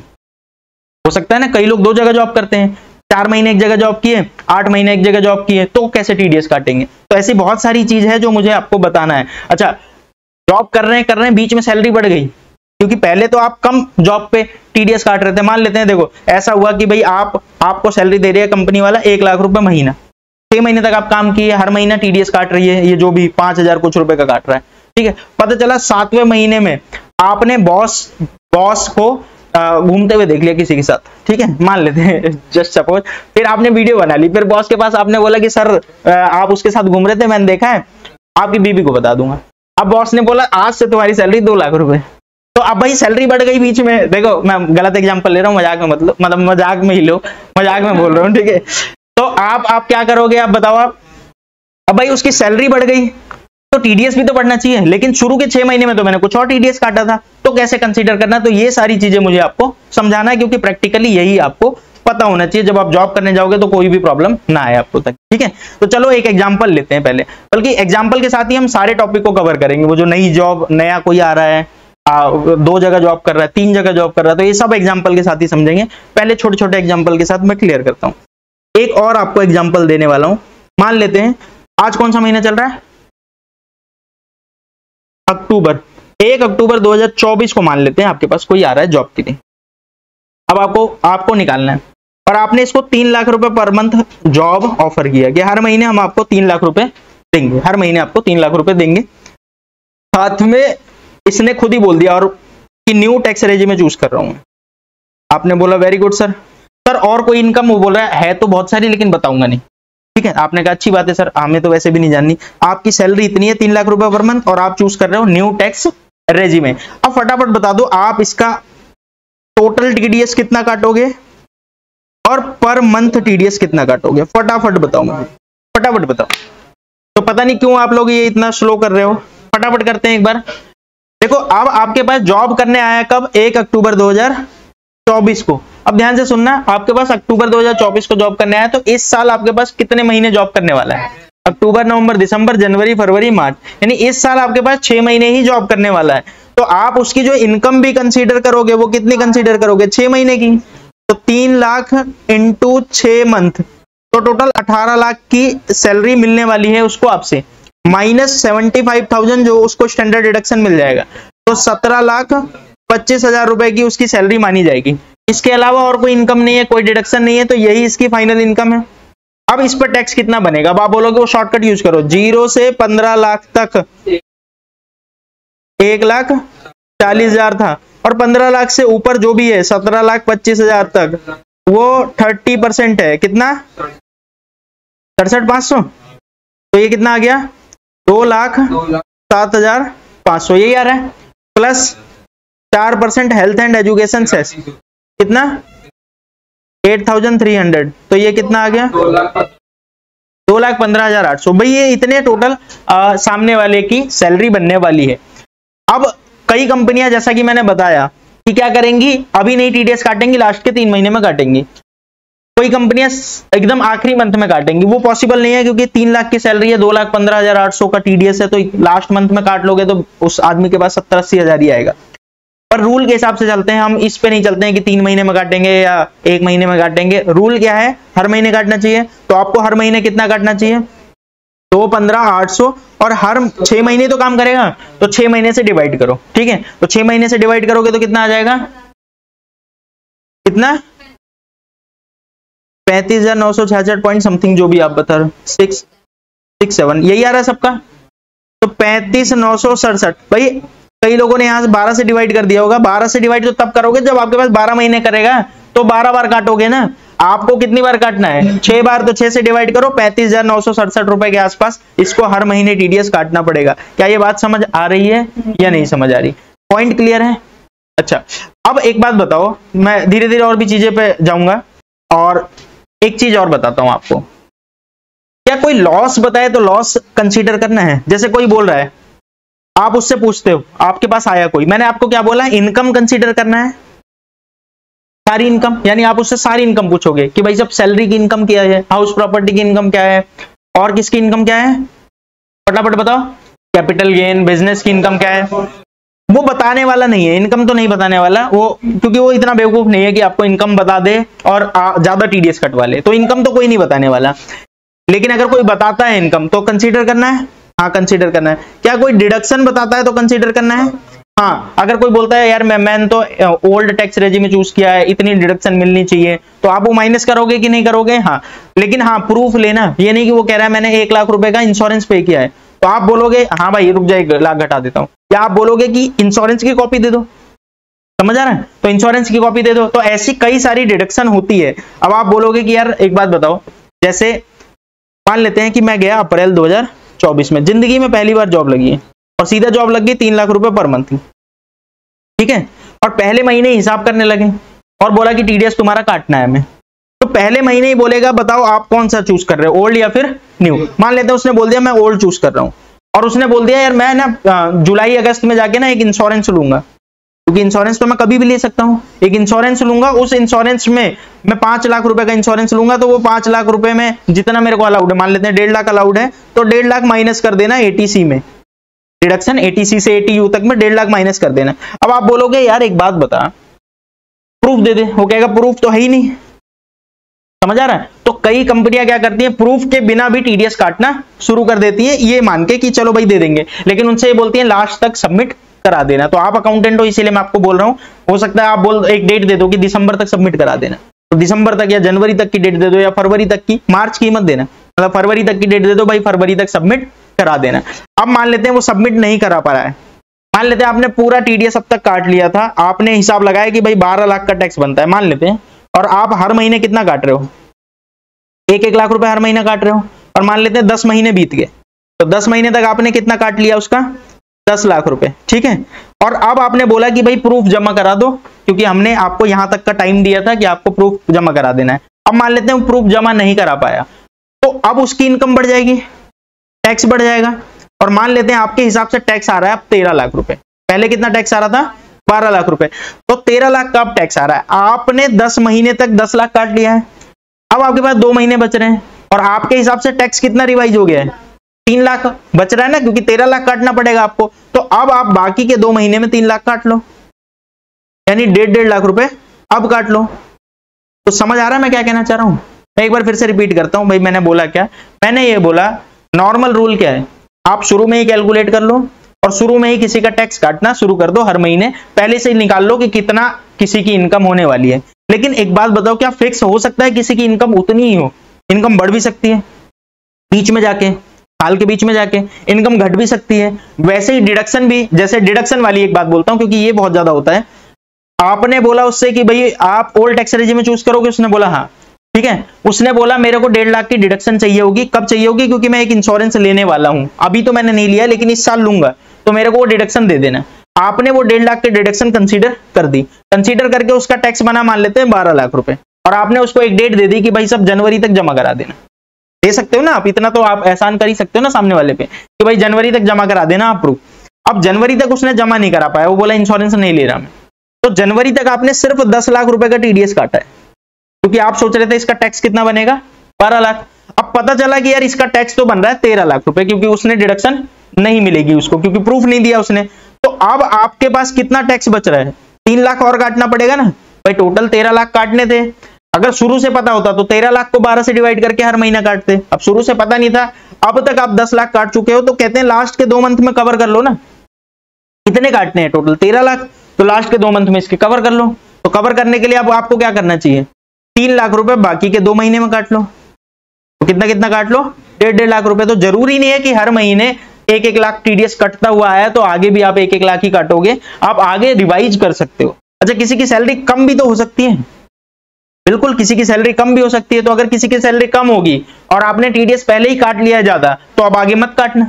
Speaker 1: हो सकता है ना कई लोग दो जगह जॉब करते हैं, चार महीने एक जगह जॉब किए, आठ महीने एक जगह जॉब किए, तो कैसे टीडीएस काटेंगे। तो ऐसी बहुत सारी चीज है जो मुझे आपको बताना है। अच्छा, जॉब कर रहे हैं कर रहे हैं बीच में सैलरी बढ़ गई, क्योंकि पहले तो आप कम जॉब पे टीडीएस काट रहे थे। मान लेते हैं, देखो ऐसा हुआ कि भाई आप आपको सैलरी दे रही है कंपनी वाला एक लाख रुपए महीना, छह महीने तक आप काम किए, हर महीना टीडीएस काट रही है, ये जो भी पांच हजार कुछ रुपए का काट रहा है, ठीक है। पता चला सातवें महीने में आपने बॉस बॉस को घूमते हुए देख लिया किसी के साथ, ठीक है, मान लेते हैं जस्ट सपोज। फिर आपने वीडियो बना ली, फिर बॉस के पास आपने बोला कि सर आप उसके साथ घूम रहे थे, मैंने देखा है, आपकी बीबी को बता दूंगा। अब बॉस ने बोला आज से तुम्हारी सैलरी दो लाख रुपए, तो अब भाई सैलरी बढ़ गई बीच में। देखो मैं गलत एग्जांपल ले रहा हूँ, मजाक में मतलब मतलब मजाक में ही लो, मजाक में बोल रहा हूँ, ठीक है। तो आप आप क्या करोगे, आप बताओ आप। अब भाई उसकी सैलरी बढ़ गई तो टीडीएस भी तो बढ़ना चाहिए, लेकिन शुरू के छह महीने में तो मैंने कुछ और टीडीएस काटा था, तो कैसे कंसीडर करना। तो ये सारी चीजें मुझे आपको समझाना है, क्योंकि प्रैक्टिकली यही आपको पता होना चाहिए, जब आप जॉब करने जाओगे तो कोई भी प्रॉब्लम ना आए आपको तक, ठीक है। तो चलो एक एग्जांपल लेते हैं पहले, बल्कि एग्जांपल के साथ ही हम सारे टॉपिक को कवर करेंगे। वो जो नई जॉब, नया कोई आ रहा है, आ, दो जगह जॉब कर रहा है, तीन जगह जॉब कर रहा है, तो ये सब एग्जांपल के साथ ही समझेंगे। पहले छोटे छोटे एग्जांपल के साथ मैं क्लियर करता हूं। एक और आपको एग्जांपल देने वाला हूं। मान लेते हैं आज कौन सा महीना चल रहा है, अक्टूबर। एक अक्टूबर दो हज़ार चौबीस को मान लेते हैं आपके पास कोई आ रहा है जॉब के लिए। अब आपको आपको निकालना है, और आपने इसको तीन लाख रुपए पर मंथ जॉब ऑफर किया कि हर महीने हम आपको तीन लाख रुपए देंगे, हर महीने आपको तीन लाख रुपए देंगे। साथ में इसने खुद ही बोल दिया और कि न्यू टैक्स रेजिम में चूज कर रहा हूं। आपने बोला वेरी गुड सर। सर और कोई इनकम, वो बोल रहा है, है तो बहुत सारी लेकिन बताऊंगा नहीं, ठीक है। आपने कहा अच्छी बात है सर, हमें तो वैसे भी नहीं जाननी। आपकी सैलरी इतनी है तीन लाख रुपए पर मंथ, और आप चूज कर रहे हो न्यू टैक्स रेजिम में। अब फटाफट बता दो आप इसका टोटल टीडीएस कितना काटोगे और पर मंथ टीडीएस कितना काटोगे, फटाफट बताओ मुझे, फटाफट बताओ। तो पता नहीं क्यों आप लोग ये इतना स्लो कर रहे हो, फटाफट करते हैं एक बार। देखो अब आपके पास जॉब करने आया कब, एक अक्टूबर दो हज़ार चौबीस को। अब ध्यान से सुनना, आपके पास अक्टूबर दो हज़ार चौबीस को जॉब करने आया, तो इस साल आपके पास कितने महीने जॉब करने वाला है, अक्टूबर नवंबर दिसंबर जनवरी फरवरी मार्च, यानी इस साल आपके पास छह महीने ही जॉब करने वाला है। तो आप उसकी जो इनकम भी कंसीडर करोगे वो कितनी कंसीडर करोगे, छह महीने की। तो तीन लाख इंटू छह मंथ, तो टोटल अठारह लाख की सैलरी मिलने वाली है उसको आपसे, माइनस सेवेंटी फाइव थाउजेंड जो उसको स्टैंडर्ड डिडक्शन मिल जाएगा, तो सत्रह लाख पच्चीस हजार रुपए की उसकी सैलरी मानी जाएगी। इसके अलावा और कोई इनकम नहीं है, कोई डिडक्शन नहीं है, तो यही इसकी फाइनल इनकम है। अब इस पर टैक्स कितना बनेगा, अब आप बोलोगे वो शॉर्टकट यूज करो, जीरो से पंद्रह लाख तक एक लाख चालीस हजार था, और पंद्रह लाख से ऊपर जो भी है सत्रह लाख पच्चीस हजार तक वो थर्टी परसेंट है, कितना सड़सठ पांच सौ, तो ये कितना आ गया, दो लाख सात हजार पांच सौ, यही आ रहा है, प्लस चार percent health and education cess, कितना एट थाउजेंड थ्री हंड्रेड, तो ये कितना आ गया दो लाख पंद्रह हजार आठ सौ। भाई ये इतने टोटल आ, सामने वाले की सैलरी बनने वाली है। अब कई कंपनियां जैसा कि मैंने बताया कि क्या करेंगी, अभी नहीं टीडीएस काटेंगी, लास्ट के तीन महीने में काटेंगी। कोई कंपनियां एकदम आखिरी मंथ में काटेंगी, वो पॉसिबल नहीं है क्योंकि तीन लाख की सैलरी है, दो लाख पंद्रह हजार आठ सौ का टीडीएस है, तो लास्ट मंथ में काट लोगे तो उस आदमी के पास सत्तर अस्सी हजार ही आएगा। पर रूल के हिसाब से चलते हैं हम, इस पे नहीं चलते हैं कि तीन महीने में काटेंगे या एक महीने में काटेंगे। रूल क्या है, हर महीने काटना चाहिए। तो आपको हर महीने कितना काटना चाहिए, दो पंद्रह आठ सौ, और हर छह महीने तो काम करेगा, तो छह महीने से डिवाइड करो, ठीक है। तो छह महीने से डिवाइड करोगे तो कितना आ जाएगा, कितना पैंतीस हजार नौ सौ छियासठ पॉइंट समथिंग, जो भी आप बता रहे हो, सिक्स सिक्स सेवन, यही आ रहा है सबका। तो पैंतीस नौ सौ सड़सठ, भाई कई लोगों ने यहां से बारह से डिवाइड कर दिया होगा। बारह से डिवाइड तो तब करोगे जब आपके पास बारह महीने करेगा, तो बारह बार काटोगे ना। आपको कितनी बार काटना है, छह बार, तो छह से डिवाइड करो, पैंतीस हजार नौ सौ सड़सठ रुपए के आसपास इसको हर महीने टीडीएस काटना पड़ेगा। क्या ये बात समझ आ रही है या नहीं समझ आ रही, पॉइंट क्लियर है। अच्छा, अब एक बात बताओ, मैं धीरे धीरे और भी चीजें पे जाऊंगा, और एक चीज और बताता हूं आपको। क्या कोई लॉस बताए तो लॉस कंसीडर करना है, जैसे कोई बोल रहा है, आप उससे पूछते हो, आपके पास आया कोई, मैंने आपको क्या बोला, इनकम कंसीडर करना है, सारी इनकम, यानी आप उससे सारी इनकम पूछोगे कि भाई जब सैलरी की इनकम क्या है, हाउस प्रॉपर्टी की इनकम क्या है, और किसकी इनकम क्या है, फटाफट बताओ, कैपिटल गेन, बिजनेस की इनकम क्या है। वो बताने वाला नहीं है, इनकम तो नहीं बताने वाला वो, क्योंकि वो इतना बेवकूफ नहीं है कि आपको इनकम बता दे और ज्यादा टीडीएस कटवा ले, तो इनकम तो कोई नहीं बताने वाला। लेकिन अगर कोई बताता है इनकम तो कंसीडर करना है, हाँ कंसीडर करना है। क्या कोई डिडक्शन बताता है तो कंसीडर करना है, हाँ। अगर कोई बोलता है यार मैं मैंने तो ओल्ड टैक्स रेजिम में चूज किया है, इतनी डिडक्शन मिलनी चाहिए, तो आप वो माइनस करोगे कि नहीं करोगे, हाँ। लेकिन हाँ प्रूफ लेना, ये नहीं कि वो कह रहा है मैंने एक लाख रुपए का इंश्योरेंस पे किया है, तो आप बोलोगे हाँ भाई रुक जाए एक लाख घटा देता हूँ, या आप बोलोगे कि इंश्योरेंस की कॉपी दे दो, समझ आ रहा है, तो इंश्योरेंस की कॉपी दे दो। तो ऐसी कई सारी डिडक्शन होती है। अब आप बोलोगे कि यार एक बात बताओ, जैसे मान लेते हैं कि मैं गया अप्रैल दो हज़ार चौबीस में, जिंदगी में पहली बार जॉब लगी है, और सीधा जॉब लग गई तीन लाख रुपए पर मंथ, ठीक है। और पहले महीने हिसाब करने लगे और बोला कि टीडीएस तुम्हारा काटना है हमें, तो पहले महीने ही बोलेगा बताओ आप कौन सा चूज कर रहे हो, ओल्ड या फिर न्यू। मान लेते हैं उसने बोल दिया मैं ओल्ड चूज कर रहा हूं, और उसने बोल दिया यार मैं ना जुलाई अगस्त में जाके ना एक इंश्योरेंस लूंगा, क्योंकि इंश्योरेंस तो मैं कभी भी ले सकता हूं, एक इंश्योरेंस लूंगा, उस इंश्योरेंस में मैं पांच लाख रुपए का इंश्योरेंस लूंगा, तो वो पांच लाख रुपए में जितना मेरे को अलाउड है, मान लेते हैं डेढ़ लाख अलाउड है, तो डेढ़ लाख माइनस कर देना एटीसी में, डिडक्शन एटीसी से एटीयू तक में डेढ़ लाख माइनस कर देना। अब आप बोलोगे यार एक बात बता, प्रूफ दे दे, वो कहेगा प्रूफ तो है ही नहीं, समझ आ रहा है। तो कई कंपनियां क्या करती हैं, प्रूफ के बिना भी टीडीएस काटना शुरू कर देती है, ये मान के कि चलो भाई दे देंगे, लेकिन उनसे ये बोलती है लास्ट तक सबमिट करा देना। तो आप अकाउंटेंट हो इसीलिए मैं आपको बोल रहा हूं, हो सकता है आप बोल एक डेट दे दो कि दिसंबर तक सबमिट करा देना, तो दिसंबर तक या जनवरी तक की डेट दे दो, या फरवरी तक की, मार्च की मत देना, मतलब फरवरी तक की डेट दे दो भाई, फरवरी तक सबमिट करा देना। अब मान लेते हैं वो सबमिट नहीं करा पा रहा है, मान लेते हैं आपने पूरा टीडीएस अब तक काट लिया था, आपने हिसाब लगाया कि भाई बारह लाख का टैक्स बनता है मान लेते हैं, और आप हर महीने कितना काट रहे हो, एक एक लाख रुपए हर महीना काट रहे हो, और मान लेते हैं दस महीने बीत गए, तो दस महीने तक आपने कितना काट लिया उसका, दस लाख रुपए, ठीक है। और अब आपने बोला कि भाई प्रूफ जमा करा दो, क्योंकि हमने आपको यहां तक का टाइम दिया था कि आपको प्रूफ जमा करा देना है। अब मान लेते हैं प्रूफ जमा नहीं करा पाया, तो अब उसकी इनकम बढ़ जाएगी, टैक्स बढ़ जाएगा। और मान लेते हैं आपके हिसाब से टैक्स आ रहा है अब तेरह लाख रुपए, पहले कितना टैक्स आ रहा था, बारह लाख रुपए, तो तेरह लाख का अब टैक्स आ रहा है। आपने दस महीने तक दस लाख काट लिया है, अब आपके पास दो महीने बच रहे हैं और आपके हिसाब से टैक्स कितना रिवाइज हो गया है, तीन लाख बच रहा है ना, क्योंकि तेरह लाख काटना पड़ेगा आपको। तो अब आप बाकी के दो महीने में तीन लाख काट लो, यानी डेढ़ डेढ़ लाख रुपए अब काट लो। तो समझ आ रहा है मैं क्या कहना चाह रहा हूं? मैं एक बार फिर से रिपीट करता हूं भाई, मैंने बोला क्या, मैंने ये बोला नॉर्मल रूल क्या है, आप शुरू में ही कैलकुलेट कर लो और शुरू में ही किसी का टैक्स काटना शुरू कर दो, हर महीने पहले से ही निकाल लो कि कितना किसी की इनकम होने वाली है। लेकिन एक बात बताओ, क्या फिक्स हो सकता है किसी की इनकम उतनी ही हो? इनकम बढ़ भी सकती है, बीच में जाके साल के बीच में जाके इनकम घट भी सकती है। वैसे ही डिडक्शन भी, जैसे डिडक्शन वाली एक बात बोलता हूं क्योंकि ये बहुत ज्यादा होता है। आपने बोला उससे कि भाई आप ओल्ड टैक्स रेजिम में चूज करोगे, उसने बोला हाँ ठीक है, उसने बोला मेरे को डेढ़ लाख की डिडक्शन चाहिए होगी। कब चाहिए होगी? क्योंकि मैं एक इंश्योरेंस लेने वाला हूं, अभी तो मैंने नहीं लिया लेकिन इस साल लूंगा, तो मेरे को वो डिडक्शन दे देना। आपने वो डेढ़ लाख की डिडक्शन कंसीडर कर दी, कंसीडर करके उसका टैक्स बना मान लेते हैं बारह लाख रुपए, और आपने उसको एक डेट दे दी कि भाई सब जनवरी तक जमा करा देना। दे सकते हो ना आप, इतना तो आप एहसान कर ही सकते हो ना सामने वाले पे कि भाई जनवरी तक जमा करा देना आप प्रूफ। अब जनवरी तक उसने जमा नहीं करा पाया, वो बोला इंश्योरेंस नहीं ले रहा मैं, तो जनवरी तक आपने सिर्फ दस लाख रुपए का टीडीएस काटा है, क्योंकि आप सोच रहे थे इसका टैक्स कितना बनेगा, बारह लाख। अब पता चला कि यार इसका टैक्स तो बन रहा है तेरह लाख रुपए, क्योंकि उसने डिडक्शन नहीं मिलेगी उसको, क्योंकि प्रूफ नहीं दिया उसने। तो अब आपके पास कितना टैक्स बच रहा है, तीन लाख और काटना पड़ेगा ना भाई, टोटल तेरह लाख काटने थे। अगर शुरू से पता होता तो तेरह लाख को बारह से डिवाइड करके हर महीना काटते, अब शुरू से पता नहीं था, अब तक आप दस लाख काट चुके हो, तो कहते हैं लास्ट के दो मंथ में कवर कर लो ना। कितने काटने हैं टोटल, तेरह लाख, तो लास्ट के दो मंथ में इसके कवर कर लो। तो कवर करने के लिए अब आपको क्या करना चाहिए, तीन लाख रुपए बाकी के दो महीने में काट लो। तो कितना कितना काट लो, डेढ़ डेढ़ लाख रुपए। तो जरूरी नहीं है कि हर महीने एक एक लाख टीडीएस कटता हुआ आया तो आगे भी आप एक एक लाख ही काटोगे, आप आगे रिवाइज कर सकते हो। अच्छा, किसी की सैलरी कम भी तो हो सकती है, बिल्कुल किसी की सैलरी कम भी हो सकती है। तो अगर किसी की सैलरी कम होगी और आपने टीडीएस पहले ही काट लिया ज्यादा, तो अब आगे मत काटना।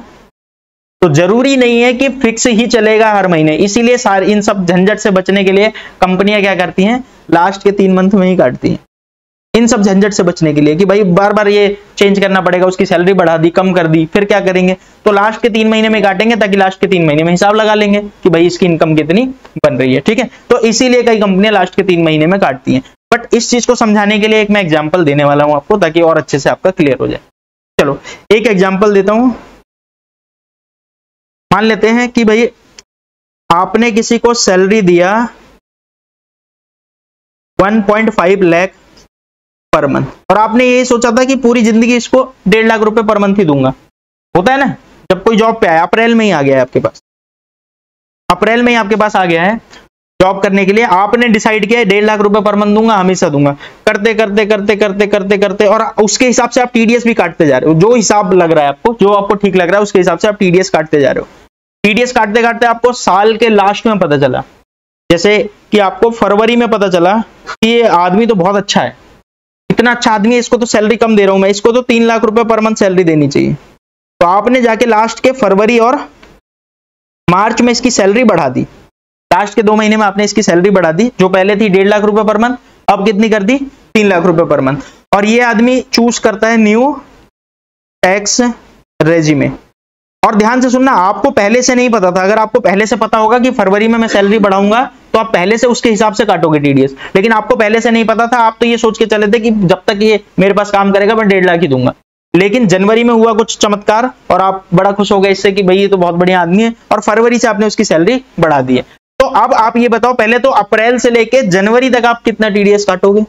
Speaker 1: तो जरूरी नहीं है कि फिक्स ही चलेगा हर महीने, इसीलिए सारे इन सब झंझट से बचने के लिए कंपनियां क्या करती हैं, लास्ट के तीन मंथ में ही काटती हैं, इन सब झंझट से बचने के लिए कि भाई बार बार ये चेंज करना पड़ेगा, उसकी सैलरी बढ़ा दी कम कर दी फिर क्या करेंगे, तो लास्ट के तीन महीने में काटेंगे, ताकि लास्ट के तीन महीने में हिसाब लगा लेंगे कि भाई इसकी इनकम कितनी बन रही है। ठीक है, तो इसीलिए कई कंपनियां लास्ट के तीन महीने में काटती हैं। बट इस चीज को समझाने के लिए एक मैं एग्जाम्पल देने वाला हूं आपको, ताकि और अच्छे से आपका क्लियर हो जाए। चलो एक एग्जाम्पल देता हूं। मान लेते हैं कि भाई आपने किसी को सैलरी दिया one point five lakh per month, और आपने ये सोचा था कि पूरी जिंदगी इसको डेढ़ लाख रुपए पर मंथ ही दूंगा। होता है ना, जब कोई जॉब पे आया, अप्रैल में ही आ गया है आपके पास, अप्रैल में ही आपके पास आ गया है जॉब करने के लिए, आपने डिसाइड किया है डेढ़ लाख रुपए पर मंथ दूंगा, हमेशा दूंगा। करते करते करते करते करते करते और उसके हिसाब से आप टीडीएस भी काटते जा रहे हो, जो हिसाब लग रहा है आपको, जो आपको ठीक लग रहा है उसके हिसाब से आप टीडीएस काटते जा रहे हो। टीडीएस काटते काटते आपको साल के लास्ट में पता चला, जैसे कि आपको फरवरी में पता चला कि ये आदमी तो बहुत अच्छा है, इतना अच्छा आदमी है, इसको तो सैलरी कम दे रहा हूं मैं, इसको तो तीन लाख रुपए पर मंथ सैलरी देनी चाहिए। तो आपने जाके लास्ट के फरवरी और मार्च में इसकी सैलरी बढ़ा दी, लास्ट के दो महीने में आपने इसकी सैलरी बढ़ा दी, जो पहले थी डेढ़ लाख रुपए पर मंथ, अब कितनी कर दी, तीन लाख रुपए पर मंथ। और ये आदमी चूज करता है न्यू टैक्स रेजिमे। और ध्यान से सुनना, आपको पहले से नहीं पता था, अगर आपको पहले से पता होगा कि फरवरी में मैं सैलरी बढ़ाऊंगा, तो आप पहले से उसके हिसाब से काटोगे टीडीएस, लेकिन आपको पहले से नहीं पता था, आप तो ये सोच के चले थे कि जब तक ये मेरे पास काम करेगा मैं डेढ़ लाख ही दूंगा। लेकिन जनवरी में हुआ कुछ चमत्कार और आप बड़ा खुश हो गए इससे कि भाई ये तो बहुत बढ़िया आदमी है, और फरवरी से आपने उसकी सैलरी बढ़ा दी है। तो अब आप ये बताओ, पहले तो अप्रैल से लेके जनवरी तक आप कितना टीडीएस काटोगे,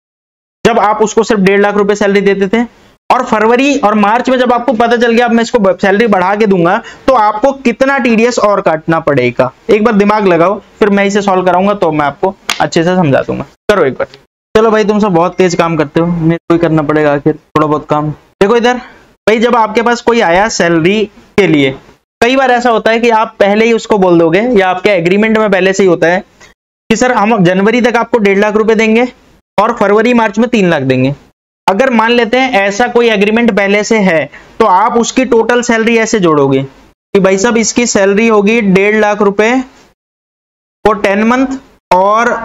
Speaker 1: जब आप उसको सिर्फ डेढ़ लाख रुपए सैलरी देते थे, और फरवरी और मार्च में जब आपको पता चल गया अब मैं इसको सैलरी बढ़ा के दूंगा, तो आपको कितना टीडीएस और काटना पड़ेगा। एक बार दिमाग लगाओ, फिर मैं इसे सॉल्व कराऊंगा तो मैं आपको अच्छे से समझा दूंगा। करो एक बार। चलो भाई, तुम सब बहुत तेज काम करते हो, मेरे को ही करना पड़ेगा आखिर थोड़ा बहुत काम। देखो इधर भाई, जब आपके पास कोई आया सैलरी के लिए, कई बार ऐसा होता है कि आप पहले ही उसको बोल दोगे, या आपके एग्रीमेंट में पहले से ही होता है कि सर हम जनवरी तक आपको डेढ़ लाख रुपए देंगे और फरवरी मार्च में तीन लाख देंगे। अगर मान लेते हैं ऐसा कोई एग्रीमेंट पहले से है, तो आप उसकी टोटल सैलरी ऐसे जोड़ोगे कि भाई साहब इसकी सैलरी होगी डेढ़ लाख रुपए फॉर टेन मंथ और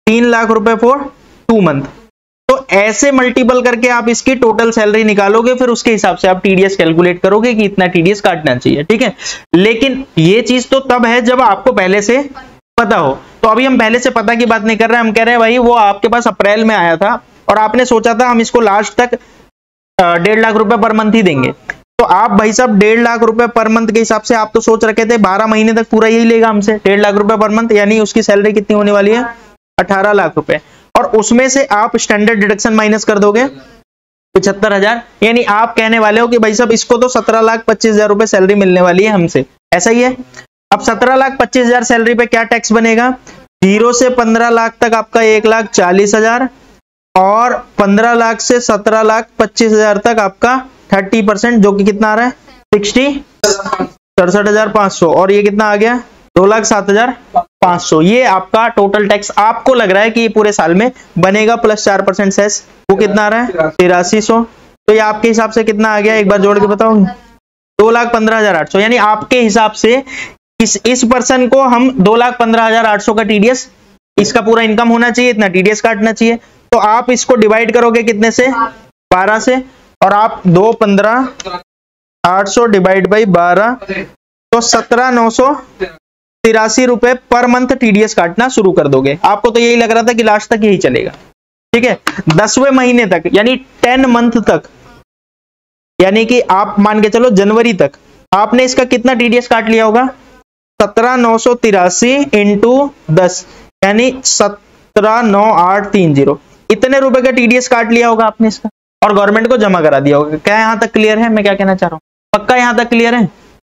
Speaker 1: तीन लाख रुपए फॉर टू मंथ। तो ऐसे मल्टीपल करके आप इसकी टोटल सैलरी निकालोगे, फिर उसके हिसाब से आप टीडीएस कैलकुलेट करोगे कि इतना टीडीएस काटना चाहिए, ठीक है। लेकिन ये चीज तो तब है जब आपको पहले से पता हो। तो अभी हम पहले से पता की बात नहीं कर रहे हैं, हम कह रहे हैं भाई वो आपके पास अप्रैल में आया था और आपने सोचा था हम इसको लास्ट तक डेढ़ लाख रुपए पर मंथ ही देंगे। तो आप भाई साहब डेढ़ लाख रुपए पर मंथ के हिसाब से आप तो सोच रखे थे बारह महीने तक पूरा यही लेगा हमसे डेढ़ लाख रुपए पर मंथ, यानी उसकी सैलरी कितनी होने वाली है, अठारह लाख रुपए। और उसमें से आप स्टैंडर्ड डिडक्शन माइनस कर दोगे पचहत्तर हजार, यानी आप कहने वाले हो कि भाई साहब इसको तो सत्रह लाख पच्चीस हजार रुपए सैलरी मिलने वाली है हमसे, ऐसा ही है। अब सत्रह लाख पच्चीस हजार सैलरी पे क्या टैक्स बनेगा, जीरो से पंद्रह लाख तक आपका एक लाख चालीस हजार और पंद्रह लाख से सत्रह लाख पच्चीस हजार तक आपका थर्टी परसेंट, जो कि कितना आ रहा है सिक्सटी सड़सठ हजार पांच सौ, और ये कितना आ गया दो लाख सात हजार पांच सौ। ये आपका टोटल टैक्स आपको लग रहा है कि ये पूरे साल में बनेगा, प्लस चार परसेंट सेस, वो कितना आ रहा है तिरासी सौ। तो ये आपके हिसाब से कितना आ गया, एक बार जोड़ के बताओ, दो लाख पंद्रह हजार आठ सौ। यानी आपके हिसाब से इस इस पर्सन को हम दो लाख पंद्रह हजार आठ सौ का टीडीएस, इसका पूरा इनकम होना चाहिए, इतना टीडीएस काटना चाहिए। तो आप इसको डिवाइड करोगे कितने से, बारह से, और आप दो पंद्रह आठ सौ डिवाइड बाई बारह, तो सत्रह नौ सौ तिरासी रुपए पर मंथ टीडीएस काटना शुरू कर दोगे। आपको तो यही लग रहा था कि लास्ट तक यही चलेगा, ठीक है। दसवें महीने तक यानी टेन मंथ तक, यानी कि आप मान के चलो जनवरी तक आपने इसका कितना टीडीएस काट लिया होगा, सत्रह नौ सौ तिरासी इंटू दस, यानी सत्रह नौ आठ तीन जीरो, इतने रुपए का टीडीएस काट लिया होगा आपने इसका, और गवर्नमेंट को जमा करा दिया होगा। क्या यहां तक क्लियर है, मैं क्या कहना चाह रहा हूं, पक्का यहां तक क्लियर है,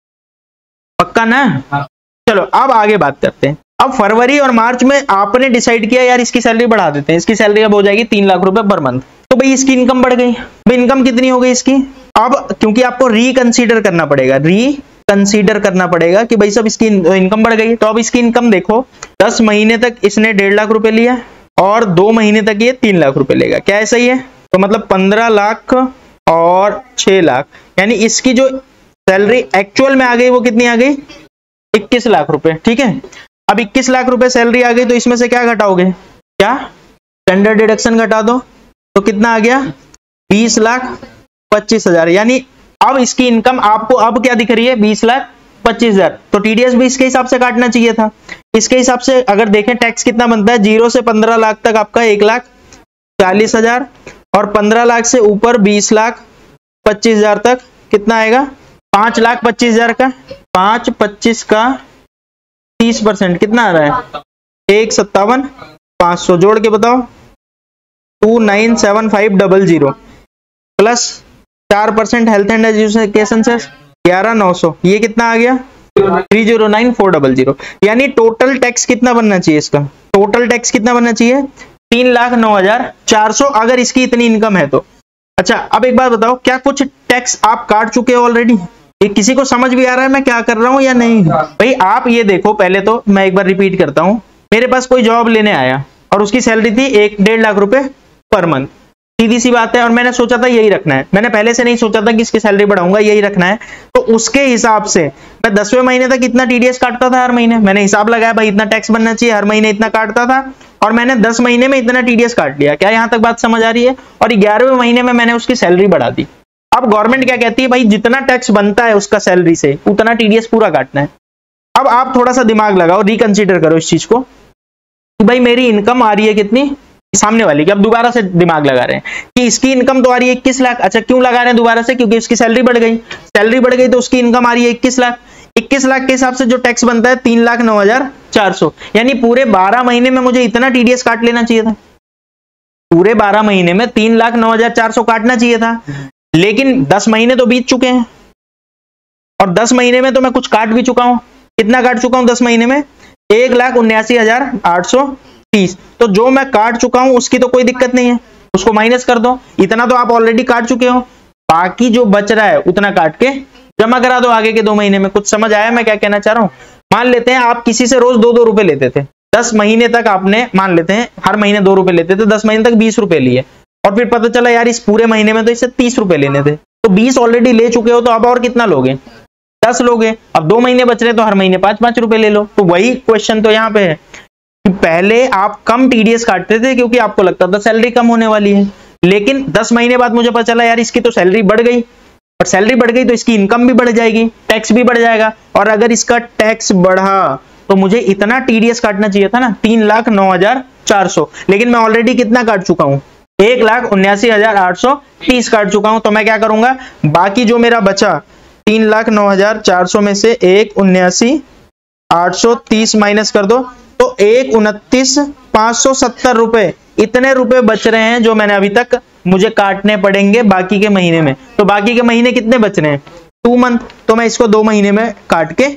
Speaker 1: पक्का ना। हाँ। चलो अब आगे बात करते हैं। अब फरवरी और मार्च में आपने डिसाइड किया यार इसकी सैलरी बढ़ा देते हैं, इसकी सैलरी अब हो जाएगी तीन लाख रुपए पर मंथ। तो भाई इसकी इनकम बढ़ गई, भाई इनकम कितनी हो गई इसकी, अब क्योंकि आपको रिकंसीडर करना पड़ेगा, रिकंसीडर करना पड़ेगा कि भाई सब इसकी इनकम बढ़ गई। तो अब इसकी इनकम देखो, दस महीने तक इसने डेढ़ लाख रुपए लिया और दो महीने तक ये तीन लाख रुपए लेगा, क्या ऐसा ही है। तो मतलब पंद्रह लाख और छह लाख, यानी इसकी जो सैलरी एक्चुअल में आ गई वो कितनी आ गई, इक्कीस लाख रुपए, ठीक है। अब इक्कीस लाख रुपए सैलरी आ गई, तो इसमें से क्या घटाओगे, क्या स्टैंडर्ड डिडक्शन घटा दो, तो कितना आ गया बीस लाख पच्चीस हजार। यानी अब इसकी इनकम आपको अब क्या दिख रही है, बीस लाख पच्चीस हजार। तो टीडीएस भी इसके हिसाब से काटना चाहिए था। इसके हिसाब से अगर देखें टैक्स कितना बनता है, जीरो से पंद्रह लाख तक आपका एक लाख चालीस हजार और पंद्रह लाख से ऊपर बीस लाख पच्चीस हजार तक कितना आएगा, पांच लाख पच्चीस हजार का, पांच पच्चीस का तीस परसेंट कितना आ रहा है, एक सत्तावन पांच सौ, जोड़ के बताओ, two nine seven five double zero plus चार परसेंट हेल्थ एंड एजुकेशन से ग्यारह नौ सौ, ये कितना आ गया three zero nine four double zero. यानी टोटल टैक्स कितना बनना चाहिए इसका, टोटल टैक्स कितना बनना चाहिए, तीन लाख नौ हजार चार सौ, अगर इसकी इतनी इनकम है तो। अच्छा अब एक बात बताओ, क्या कुछ टैक्स आप काट चुके हो ऑलरेडी, ये किसी को समझ भी आ रहा है मैं क्या कर रहा हूं या नहीं। भाई आप ये देखो, पहले तो मैं एक बार रिपीट करता हूं, मेरे पास कोई जॉब लेने आया और उसकी सैलरी थी एक डेढ़ लाख रुपए पर मंथ, सीधी सी बात है, और मैंने सोचा था यही रखना है, मैंने पहले से नहीं सोचा था कि इसकी सैलरी बढ़ाऊंगा, यही रखना है। तो उसके हिसाब से मैं दसवें महीने तक इतना टीडीएस काटता था हर महीने, मैंने हिसाब लगाया भाई इतना टैक्स बनना चाहिए, हर महीने इतना काटता था, और मैंने दस महीने में इतना टीडीएस काट लिया। क्या यहां तक बात समझ आ रही है। और ग्यारहवें महीने में मैंने उसकी सैलरी बढ़ा दी। अब गवर्नमेंट क्या कहती है, भाई जितना टैक्स बनता है उसका सैलरी से उतना टीडीएस पूरा काटना है। अब आप थोड़ा सा दिमाग लगाओ, रिकंसीडर करो इस चीज को कि भाई मेरी इनकम आ रही है कितनी, सामने वाली की, अब दोबारा से दिमाग लगा रहे हैं कि इसकी इनकम तो आ रही है इक्कीस लाख। अच्छा क्यों लगा रहे हैं दोबारा से, क्योंकि उसकी सैलरी बढ़ गई, सैलरी बढ़ गई तो उसकी इनकम आ रही है इक्कीस लाख। इक्कीस लाख के हिसाब से जो टैक्स बनता है तीन लाख नौ हजार चार सौ, यानी पूरे बारह महीने में मुझे इतना टीडीएस काट लेना चाहिए था, पूरे बारह महीने में तीन लाख नौ हजार चार सौ काटना चाहिए था। लेकिन दस महीने तो बीत चुके हैं और दस महीने में तो मैं कुछ काट भी चुका हूं। कितना काट चुका हूं दस महीने में, एक लाख उन्यासी हजार आठ सौ तीस। तो जो मैं काट चुका हूं उसकी तो कोई दिक्कत नहीं है, उसको माइनस कर दो, इतना तो आप ऑलरेडी काट चुके हो, बाकी जो बच रहा है उतना काट के जमा करा दो आगे के दो महीने में। कुछ समझ आया मैं क्या कहना चाह रहा हूं। मान लेते हैं आप किसी से रोज दो दो रुपए लेते थे, दस महीने तक आपने, मान लेते हैं हर महीने दो रुपए लेते थे, दस महीने तक बीस रुपए लिए, और फिर पता चला यार इस पूरे महीने में तो इससे तीस रुपए लेने थे, तो बीस ऑलरेडी ले चुके हो, तो अब और कितना लोगे, दस लोगे। अब दो महीने बच रहे तो हर महीने पांच पांच रुपए ले लो। तो वही क्वेश्चन तो यहाँ पे है कि पहले आप कम टीडीएस काटते थे क्योंकि आपको लगता था सैलरी कम होने वाली है, लेकिन दस महीने बाद मुझे पता चला यार इसकी तो सैलरी बढ़ गई, और सैलरी बढ़ गई तो इसकी इनकम भी बढ़ जाएगी, टैक्स भी बढ़ जाएगा, और अगर इसका टैक्स बढ़ा तो मुझे इतना टीडीएस काटना चाहिए था ना, तीन लाख नौ हजार चार सौ, लेकिन मैं ऑलरेडी कितना काट चुका हूं, एक लाख उन्यासी हजार आठ सौ तीस काट चुका हूं। तो मैं क्या करूंगा, बाकी जो मेरा बचा तीन लाख नौ हजार चार सौ में से एक उन्यासी आठ सौ तीस माइनस कर दो, तो एक उनतीस पांच सौ सत्तर रुपए, इतने रुपए बच रहे हैं जो मैंने अभी तक मुझे काटने पड़ेंगे बाकी के महीने में। तो बाकी के महीने कितने बच रहे हैं, टू मंथ, तो मैं इसको दो महीने में काट के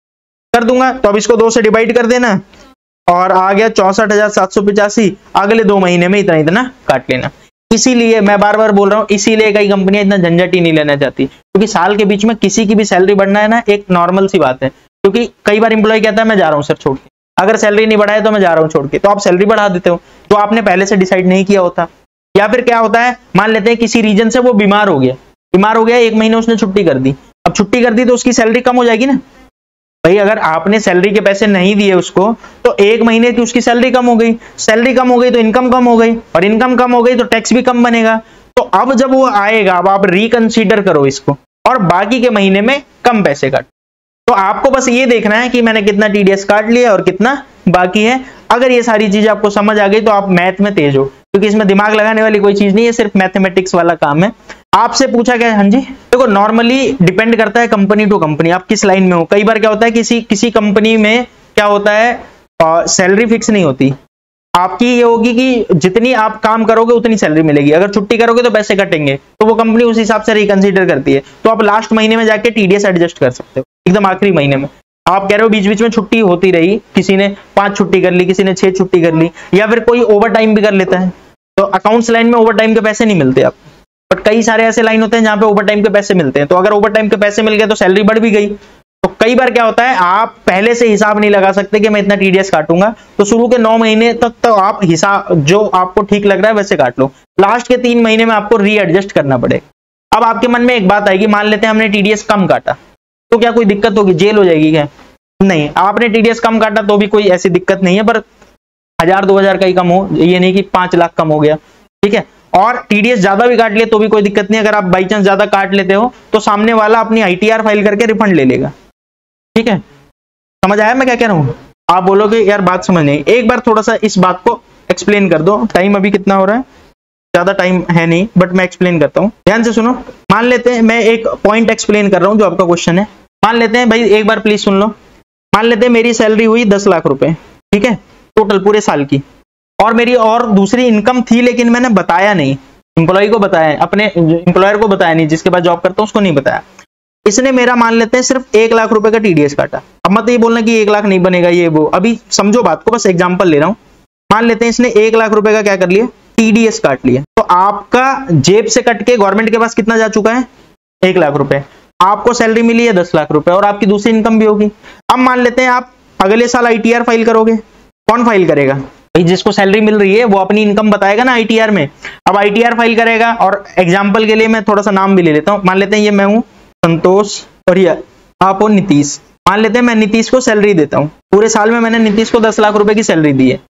Speaker 1: कर दूंगा। तो अब इसको दो से डिवाइड कर देना और आ गया चौसठ हजार सात सौ पिचासी, अगले दो महीने में इतना इतना काट लेना। इसीलिए मैं बार बार बोल रहा हूं, इसीलिए कई कंपनियां इतना झंझट ही नहीं लेना चाहती, क्योंकि साल के बीच में किसी की भी सैलरी बढ़ना है ना, एक नॉर्मल सी बात है। क्योंकि कई बार इंप्लॉय कहता है मैं जा रहा हूं सर छोड़ के, अगर सैलरी नहीं बढ़ाए तो मैं जा रहा हूं छोड़ के, तो आप सैलरी बढ़ा देते हो जो आपने पहले से डिसाइड नहीं किया होता। या फिर क्या होता है, मान लेते हैं किसी रीजन से वो बीमार हो गया, बीमार हो गया एक महीने उसने छुट्टी कर दी, अब छुट्टी कर दी तो उसकी सैलरी कम हो जाएगी ना भाई। अगर आपने सैलरी के पैसे नहीं दिए उसको तो एक महीने की उसकी सैलरी कम हो गई, सैलरी कम हो गई तो इनकम कम हो गई, और इनकम कम हो गई तो टैक्स भी कम बनेगा। तो अब जब वो आएगा, अब आप रिकंसीडर करो इसको और बाकी के महीने में कम पैसे काट। तो आपको बस ये देखना है कि मैंने कितना टीडीएस काट लिया और कितना बाकी है। अगर ये सारी चीजें आपको समझ आ गई तो आप मैथ में तेज हो, क्योंकि इसमें दिमाग लगाने वाली कोई चीज नहीं है, सिर्फ मैथमेटिक्स वाला काम है। आपसे पूछा गया, हाँ जी देखो नॉर्मली डिपेंड करता है कंपनी टू कंपनी, आप किस लाइन में हो। कई बार क्या होता है, किसी किसी कंपनी में क्या होता है, सैलरी फिक्स नहीं होती, आपकी ये होगी कि जितनी आप काम करोगे उतनी सैलरी मिलेगी, अगर छुट्टी करोगे तो पैसे कटेंगे, तो वो कंपनी उस हिसाब से रिकंसीडर करती है। तो आप लास्ट महीने में जाके टीडीएस एडजस्ट कर सकते हो, एकदम आखिरी महीने में। आप कह रहे हो बीच बीच में छुट्टी होती रही, किसी ने पांच छुट्टी कर ली, किसी ने छह छुट्टी कर ली, या फिर कोई ओवर टाइम भी कर लेता है, तो अकाउंट्स लाइन में ओवर टाइम के पैसे नहीं मिलते आपको। बट कई सारे ऐसे लाइन होते हैं जहां पे ओवर टाइम के पैसे मिलते हैं, तो अगर ओवर टाइम के पैसे मिल गए तो सैलरी बढ़ भी गई। तो कई बार क्या होता है, आप पहले से हिसाब नहीं लगा सकते कि मैं इतना टीडीएस काटूंगा, तो शुरू के नौ महीने तक तो आप हिसाब जो आपको ठीक लग रहा है वैसे काट लो, लास्ट के तीन महीने में आपको रीएडजस्ट करना पड़ेगा। अब आपके मन में एक बात आएगी, मान लेते हैं हमने टीडीएस कम काटा, तो क्या कोई दिक्कत होगी, जेल हो जाएगी क्या? नहीं, आपने टीडीएस कम काटा तो भी कोई ऐसी दिक्कत नहीं है, पर हजार दो हजार का ही कम हो, ये नहीं कि पांच लाख कम हो गया, ठीक है। और टीडीएस ज्यादा भी काट लिए तो भी कोई दिक्कत नहीं, अगर आप बाई चांस ज्यादा काट लेते हो तो सामने वाला अपनी आईटीआर फाइल करके रिफंड ले लेगा, ठीक है। समझ आया मैं क्या कह रहा हूं? आप बोलोगे यार बात समझ नहीं, एक बार थोड़ा सा इस बात को एक्सप्लेन कर दो। टाइम अभी कितना हो रहा है, ज्यादा टाइम है नहीं, बट मैं एक्सप्लेन करता हूं, ध्यान से सुनो। मान लेते हैं मैं एक पॉइंट एक्सप्लेन कर रहा हूं जो आपका क्वेश्चन है। मान लेते हैं भाई, एक बार प्लीज सुन लो, मान लेते हैं मेरी सैलरी हुई दस लाख रुपए, ठीक है, टोटल पूरे साल की, और मेरी और दूसरी इनकम थी लेकिन मैंने बताया नहीं, एम्प्लॉय को बताया, अपने एम्प्लॉयर को बताया नहीं, जिसके पास जॉब करता हूं उसको नहीं बताया। इसने मेरा मान लेते हैं सिर्फ एक लाख रुपए का टीडीएस काटा। अब मत ये बोलना कि एक लाख नहीं बनेगा ये वो, अभी समझो बात को, बस एग्जांपल ले रहा हूं। मान लेते हैं इसने एक लाख रुपए का क्या कर लिया, टीडीएस काट लिया, तो आपका जेब से कट के गवर्नमेंट के पास कितना जा चुका है, एक लाख रुपए। आपको सैलरी मिली है दस लाख रुपए और आपकी दूसरी इनकम भी होगी। अब मान लेते हैं आप अगले साल आईटीआर फाइल करोगे, कौन फाइल करेगा भाई? जिसको सैलरी मिल रही है वो अपनी इनकम बताएगा ना आईटीआर में। अब आईटीआर फाइल करेगा, और एग्जांपल के लिए मैं थोड़ा सा नाम भी ले लेता हूं। मान लेते हैं ये मैं हूं संतोष और ये आप हो नीतीश। मान लेते हैं मैं नीतीश को सैलरी देता हूं, पूरे साल में मैंने नीतीश को दस लाख रुपए की सैलरी दी है,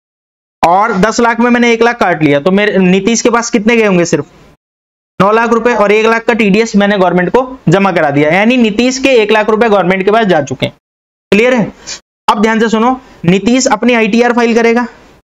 Speaker 1: और दस लाख में मैंने एक लाख काट लिया, तो मेरे नीतीश के पास कितने गए होंगे, सिर्फ नौ लाख रुपए, और एक लाख का टीडीएस मैंने गवर्नमेंट को जमा करा दिया, यानी नीतीश के एक लाख रुपए गवर्नमेंट के पास जा चुके हैं। क्लियर है? अब ध्यान से सुनो, नीतीश अपनी आईटीआर फाइल करेगा,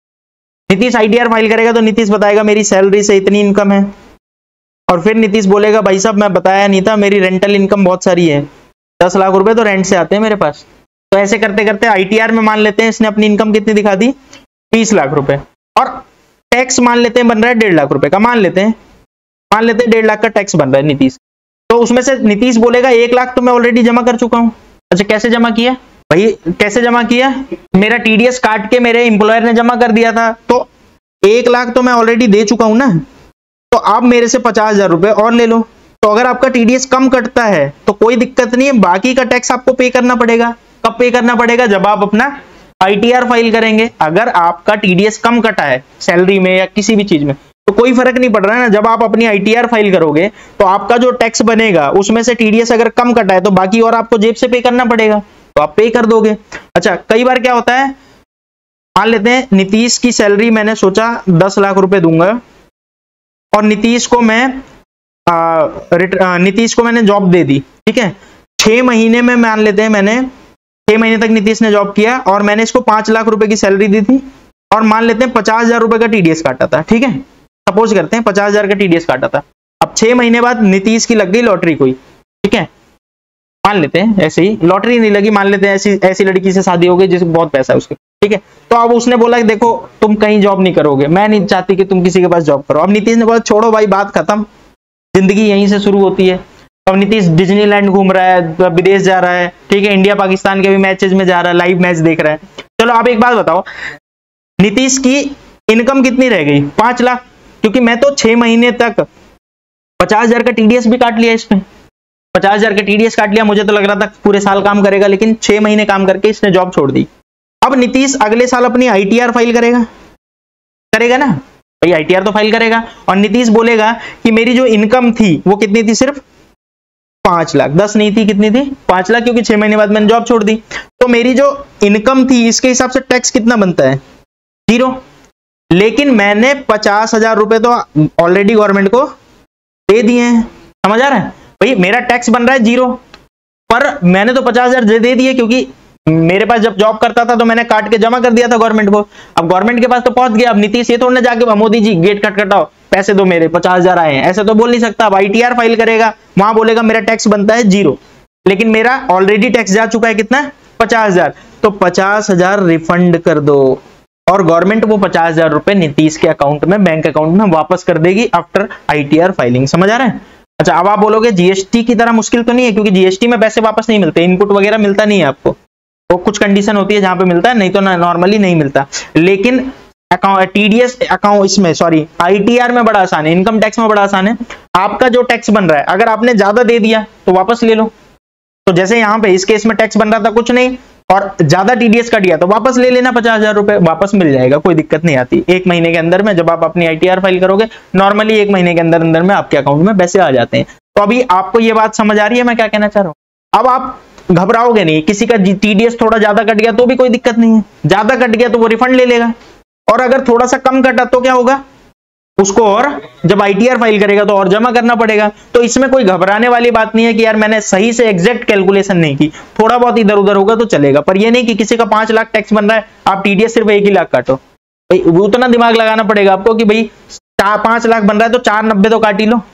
Speaker 1: नीतीश आईटीआर फाइल करेगा तो नीतीश बताएगा मेरी सैलरी से इतनी इनकम है, और फिर नीतीश बोलेगा भाई साहब मैं बताया नहीं था, मेरी रेंटल इनकम बहुत सारी है, दस लाख रुपए तो रेंट से आते हैं मेरे पास। तो ऐसे करते करते आईटीआर में मान लेते हैं इसने अपनी इनकम कितनी दिखा दी, बीस लाख रुपए, और टैक्स मान लेते हैं बन रहा है डेढ़ लाख रुपए का, मान लेते हैं मान लेते हैं डेढ़ लाख का टैक्स बन रहा है नीतीश। तो उसमें से नीतीश बोलेगा एक लाख तो मैं ऑलरेडी जमा कर चुका हूं। अच्छा कैसे जमा किया भाई, कैसे जमा किया, मेरा टीडीएस काट के मेरे एम्प्लॉयर ने जमा कर दिया था, तो एक लाख तो मैं ऑलरेडी दे चुका हूं ना, तो आप मेरे से पचास हजार रुपए और ले लो। तो अगर आपका टीडीएस कम कटता है तो कोई दिक्कत नहीं है, बाकी का टैक्स आपको पे करना पड़ेगा। कब पे करना पड़ेगा, जब आप अपना आईटीआर फाइल करेंगे। अगर आपका टीडीएस कम कटा है सैलरी में या किसी भी चीज में तो कोई फर्क नहीं पड़ रहा है ना, जब आप अपनी आईटीआर फाइल करोगे तो आपका जो टैक्स बनेगा उसमें से टीडीएस अगर कम कटा है तो बाकी और आपको जेब से पे करना पड़ेगा, तो आप पे कर दोगे। अच्छा कई बार क्या होता है, मान लेते हैं नीतीश की सैलरी मैंने सोचा दस लाख रुपए दूंगा और नीतीश को मैं आ, नीतीश को मैंने जॉब दे दी, ठीक है। छह महीने में मान लेते हैं मैंने छह महीने तक नीतीश ने जॉब किया और मैंने इसको पांच लाख रुपए की सैलरी दी थी और मान लेते हैं पचास हजार रुपए का टीडीएस काटा था, ठीक है। सपोज करते हैं पचास हजार का टीडीएस काटा था। अब छह महीने बाद नीतीश की लग गई लॉटरी कोई, ठीक है, मान लेते हैं ऐसे ही लॉटरी नहीं लगी, मान लेते हैं ऐसी ऐसी लड़की से शादी हो गई जिसको बहुत पैसा है उसके, ठीक है। तो अब उसने बोला कि देखो तुम कहीं जॉब नहीं करोगे, मैं नहीं चाहती कि तुम किसी के पास जॉब करो। अब नीतीश ने बोला छोड़ो भाई बात खत्म, जिंदगी यहीं से शुरू होती है। अब नीतीश डिज्नीलैंड घूम रहा है, विदेश जा रहा है, ठीक है, इंडिया पाकिस्तान के भी मैचेस में जा रहा है, लाइव मैच देख रहा है। चलो आप एक बात बताओ, नीतीश की इनकम कितनी रह गई? पांच लाख, क्योंकि मैं तो छह महीने तक पचास हजार का टीडीएस भी काट लिया, इसमें पचास हजार का टीडीएस काट लिया। मुझे तो लग रहा था पूरे साल काम करेगा, लेकिन छह महीने काम करके इसने जॉब छोड़ दी। अब नीतीश अगले साल अपनी आईटीआर फाइल करेगा, करेगा ना भाई, आईटीआर तो फाइल करेगा और नीतीश बोलेगा कि मेरी जो इनकम थी वो कितनी थी, सिर्फ पांच लाख, दस नहीं थी, कितनी थी? पांच लाख, क्योंकि छह महीने बाद मैंने जॉब छोड़ दी। तो मेरी जो इनकम थी इसके हिसाब से टैक्स कितना बनता है? जीरो। लेकिन मैंने पचास हजार रुपए तो ऑलरेडी गवर्नमेंट को दे दिए हैं, समझ आ रहा है भाई, मेरा टैक्स बन रहा है जीरो, पर मैंने तो पचास हजार दे दिए, क्योंकि मेरे पास जब जॉब करता था तो मैंने काट के जमा कर दिया था गवर्नमेंट को। अब गवर्नमेंट के पास तो पहुंच गया। अब नीतीश ये थोड़ा ना जाके मोदी जी गेट कट कटाओ, पैसे दो मेरे पचास हजार आए हैं, ऐसे तो बोल नहीं सकता। अब आईटीआर फाइल करेगा, वहां बोलेगा मेरा टैक्स बनता है जीरो, लेकिन मेरा ऑलरेडी टैक्स जा चुका है कितना? पचास हजार। तो पचास हजार रिफंड कर दो और गवर्नमेंट वो पचास हजार रुपए नीतीश के अकाउंट में, बैंक अकाउंट में वापस कर देगी आफ्टर आईटीआर फाइलिंग। समझ आ रहा है? अच्छा, अब आप बोलोगे जीएसटी की तरह मुश्किल तो नहीं है, क्योंकि जीएसटी में पैसे वापस नहीं मिलते, इनपुट वगैरह मिलता नहीं है आपको, वो कुछ कंडीशन होती है जहां पे मिलता है, नहीं तो नॉर्मली नहीं मिलता। लेकिन टीडीएस अकाउंट इसमें सॉरी आईटीआर में बड़ा आसान है, इनकम टैक्स में बड़ा आसान है। आपका जो टैक्स बन रहा है अगर आपने ज्यादा दे दिया तो वापस ले लो। तो जैसे यहाँ पे इस केस में टैक्स बन रहा था कुछ नहीं और ज्यादा टीडीएस कट गया तो वापस ले लेना, पचास हजार रुपए वापस मिल जाएगा, कोई दिक्कत नहीं आती। एक महीने के अंदर में जब आप अपनी आईटीआर फाइल करोगे, नॉर्मली एक महीने के अंदर अंदर में आपके अकाउंट में पैसे आ जाते हैं। तो अभी आपको ये बात समझ आ रही है मैं क्या कहना चाह रहा हूं? अब आप घबराओगे नहीं, किसी का टीडीएस थोड़ा ज्यादा कट गया तो भी कोई दिक्कत नहीं है, ज्यादा कट गया तो वो रिफंड ले लेगा, और अगर थोड़ा सा कम कटा तो क्या होगा, उसको और जब आईटीआर फाइल करेगा तो और जमा करना पड़ेगा। तो इसमें कोई घबराने वाली बात नहीं है कि यार मैंने सही से एग्जैक्ट कैलकुलेशन नहीं की, थोड़ा बहुत इधर उधर होगा तो चलेगा, पर ये नहीं कि किसी का पांच लाख टैक्स बन रहा है आप टीडीएस सिर्फ एक ही लाख काटो। भाई उतना दिमाग लगाना पड़ेगा आपको कि भाई पांच लाख बन रहा है तो चार नब्बे तो काट ही लो,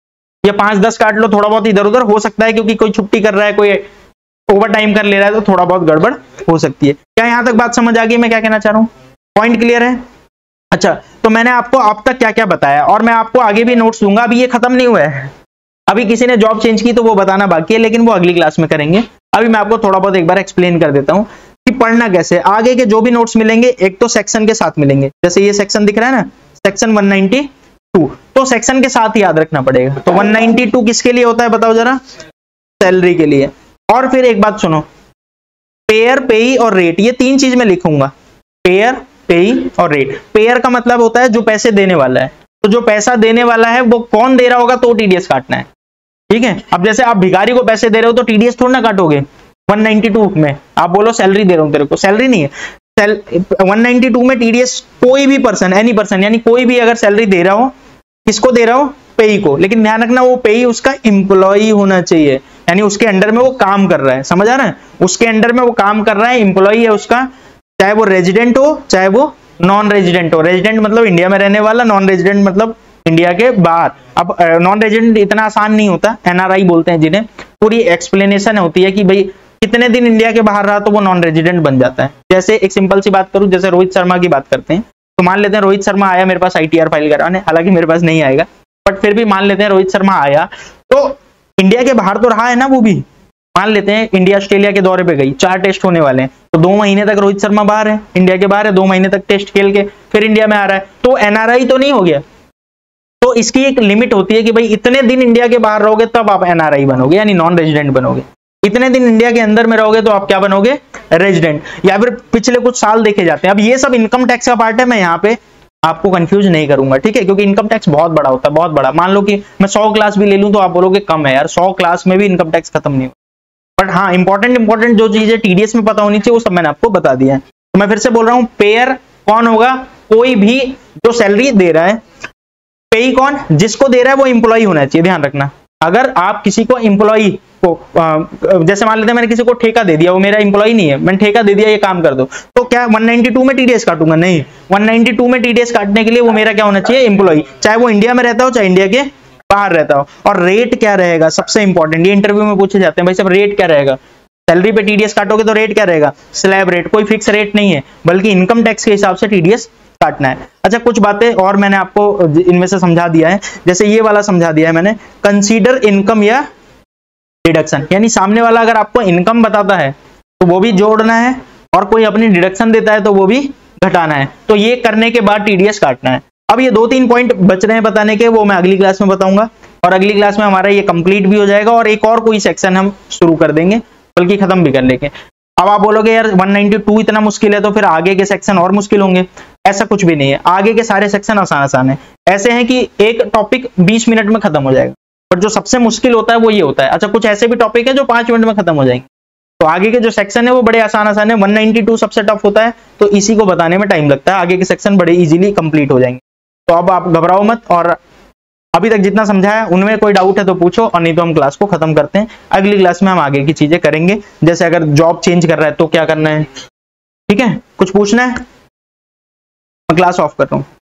Speaker 1: या पांच दस काट लो, थोड़ा बहुत इधर उधर हो सकता है, क्योंकि कोई छुट्टी कर रहा है, कोई ओवर टाइम कर ले रहा है तो थोड़ा बहुत गड़बड़ हो सकती है। क्या यहां तक बात समझ आ गई मैं क्या कहना चाह रहा हूं? पॉइंट क्लियर है? अच्छा, तो मैंने आपको अब तक क्या क्या बताया और मैं आपको आगे भी नोट्स दूंगा, अभी ये खत्म नहीं हुआ है, अभी किसी ने जॉब चेंज की तो वो बताना बाकी है, लेकिन वो अगली क्लास में करेंगे। अभी मैं आपको थोड़ा बहुत एक बार एक्सप्लेन कर देता हूं कि पढ़ना कैसे। आगे के जो भी नोट्स मिलेंगे एक तो सेक्शन के साथ मिलेंगे, जैसे ये सेक्शन दिख रहा है ना, सेक्शन वन नाइंटी टू, तो सेक्शन के साथ याद रखना पड़ेगा। तो वन नाइंटी टू किसके लिए होता है बताओ जरा? सैलरी के लिए। और फिर एक बात सुनो, पेयर, पेई और रेट, ये तीन चीज मैं लिखूंगा, पेयर, पेई और रेट। पेयर का मतलब होता है जो पैसे देने वाला है, तो जो पैसा देने वाला है वो कौन दे रहा होगा तो टीडीएस काटना है, ठीक है। अब जैसे आप भिखारी को पैसे दे रहे हो तो टीडीएस थोड़ा ना काटोगे वन नाइंटी टू में, आप बोलो सैलरी दे रहा हूं तेरे को, सैलरी नहीं है, वन नाइंटी टू में टीडीएस कोई भी पर्सन, एनी पर्सन, यानी कोई भी अगर सैलरी दे रहा हो, किसको दे रहा हो? पेई को। लेकिन ध्यान रखना वो पेई उसका एम्प्लॉई होना चाहिए, यानी उसके अंडर में वो काम कर रहा है, समझ आ रहा है? उसके अंडर में वो काम कर रहा है, एम्प्लॉई है उसका, चाहे वो रेजिडेंट हो चाहे वो नॉन रेजिडेंट हो। रेजिडेंट मतलब इंडिया में रहने वाला, नॉन रेजिडेंट मतलब इंडिया के बाहर। अब नॉन रेजिडेंट इतना आसान नहीं होता, एनआरआई बोलते हैं जिन्हें, पूरी एक्सप्लेनेशन होती है कि भाई कितने दिन इंडिया के बाहर रहा तो वो नॉन रेजिडेंट बन जाता है। जैसे एक सिंपल सी बात करूं, जैसे रोहित शर्मा की बात करते हैं, तो मान लेते हैं रोहित शर्मा आया मेरे पास आईटीआर फाइल कराने, हालांकि मेरे पास नहीं आएगा, बट फिर भी मान लेते हैं रोहित शर्मा आया, तो इंडिया के बाहर तो रहा है ना वो भी। मान लेते हैं इंडिया ऑस्ट्रेलिया के दौरे पे गई, चार टेस्ट होने वाले हैं, तो दो महीने तक रोहित शर्मा बाहर है, इंडिया के बाहर है, दो महीने तक टेस्ट खेल के फिर इंडिया में आ रहा है, तो एनआरआई तो नहीं हो गया। तो इसकी एक लिमिट होती है कि भाई इतने दिन इंडिया के बाहर रहोगे तब आप एनआरआई बनोगे, यानी नॉन रेजिडेंट बनोगे। इतने दिन इंडिया के अंदर में रहोगे तो आप क्या बनोगे? रेजिडेंट, या फिर पिछले कुछ साल देखे जाते हैं। अब ये सब इनकम टैक्स का पार्ट है, मैं यहाँ पे आपको कंफ्यूज नहीं करूंगा, ठीक है, क्योंकि इनकम टैक्स बहुत बड़ा होता है, बहुत बड़ा। मान लो कि मैं सौ क्लास भी ले लूं तो आप बोलोगे कम है यार, सौ क्लास में भी इनकम टैक्स खत्म नहीं होगा। बट हाँ, इंपॉर्टेंट इंपॉर्टेंट जो चीजें टीडीएस में पता होनी चाहिए वो सब मैंने आपको बता दिया है। तो मैं फिर से बोल रहा हूं, पेयर कौन होगा? कोई भी जो सैलरी दे रहा है। पेई कौन? जिसको दे रहा है वो इंप्लॉय होना चाहिए, ध्यान रखना। अगर आप किसी को इंप्लॉय को, जैसे मान लेते हैं मैंने किसी को ठेका दे दिया, वो मेरा इंप्लॉय नहीं है, मैंने ठेका दे दिया ये काम कर दो, तो क्या वन नाइंटी टू में टीडीएस काटूंगा? नहीं, वन नाइंटी टू में टीडीएस काटने के लिए वो मेरा क्या होना चाहिए? इंप्लॉय, चाहे वो इंडिया में रहता हो चाहे इंडिया के बाहर रहता हो। और रेट क्या रहेगा? सबसे इंपॉर्टेंट, ये इंटरव्यू में पूछे जाते हैं भाई साहब, रेट क्या रहेगा? सैलरी पे टीडीएस काटोगे तो रेट क्या रहेगा? स्लैब रेट, कोई फिक्स रेट नहीं है, बल्कि इनकम टैक्स के हिसाब से टीडीएस काटना है। अच्छा, कुछ बातें और मैंने आपको इनमें से समझा दिया है, जैसे ये वाला समझा दिया है मैंने, कंसीडर इनकम या डिडक्शन, यानी सामने वाला अगर आपको इनकम बताता है तो वो भी जोड़ना है, और कोई अपनी डिडक्शन देता है तो वो भी घटाना है। तो ये करने के बाद टीडीएस काटना है। अब ये दो तीन पॉइंट बच रहे हैं बताने के, वो मैं अगली क्लास में बताऊंगा, और अगली क्लास में हमारा ये कंप्लीट भी हो जाएगा, और एक और कोई सेक्शन हम शुरू कर देंगे, बल्कि खत्म भी कर लेंगे। अब आप बोलोगे यार वन नाइंटी टू इतना मुश्किल है तो फिर आगे के सेक्शन और मुश्किल होंगे। ऐसा कुछ भी नहीं है, आगे के सारे सेक्शन आसान आसान है। ऐसे हैं कि एक टॉपिक बीस मिनट में खत्म हो जाएगा, पर जो सबसे मुश्किल होता है वो ये होता है। अच्छा, कुछ ऐसे भी टॉपिक है जो पांच मिनट में खत्म हो जाएंगे। तो आगे के जो सेक्शन है वो बड़े आसान आसान है। वन नाइंटी टू सबसे टफ होता है, तो इसी को बताने में टाइम लगता है, आगे के सेक्शन बड़े इजीली कंप्लीट हो जाएंगे। तो अब आप घबराओ मत, और अभी तक जितना समझाया उनमें कोई डाउट है तो पूछो, और नहीं तो हम क्लास को खत्म करते हैं। अगली क्लास में हम आगे की चीजें करेंगे, जैसे अगर जॉब चेंज कर रहा है तो क्या करना है। ठीक है, कुछ पूछना है? मैं क्लास ऑफ कर रहा हूं।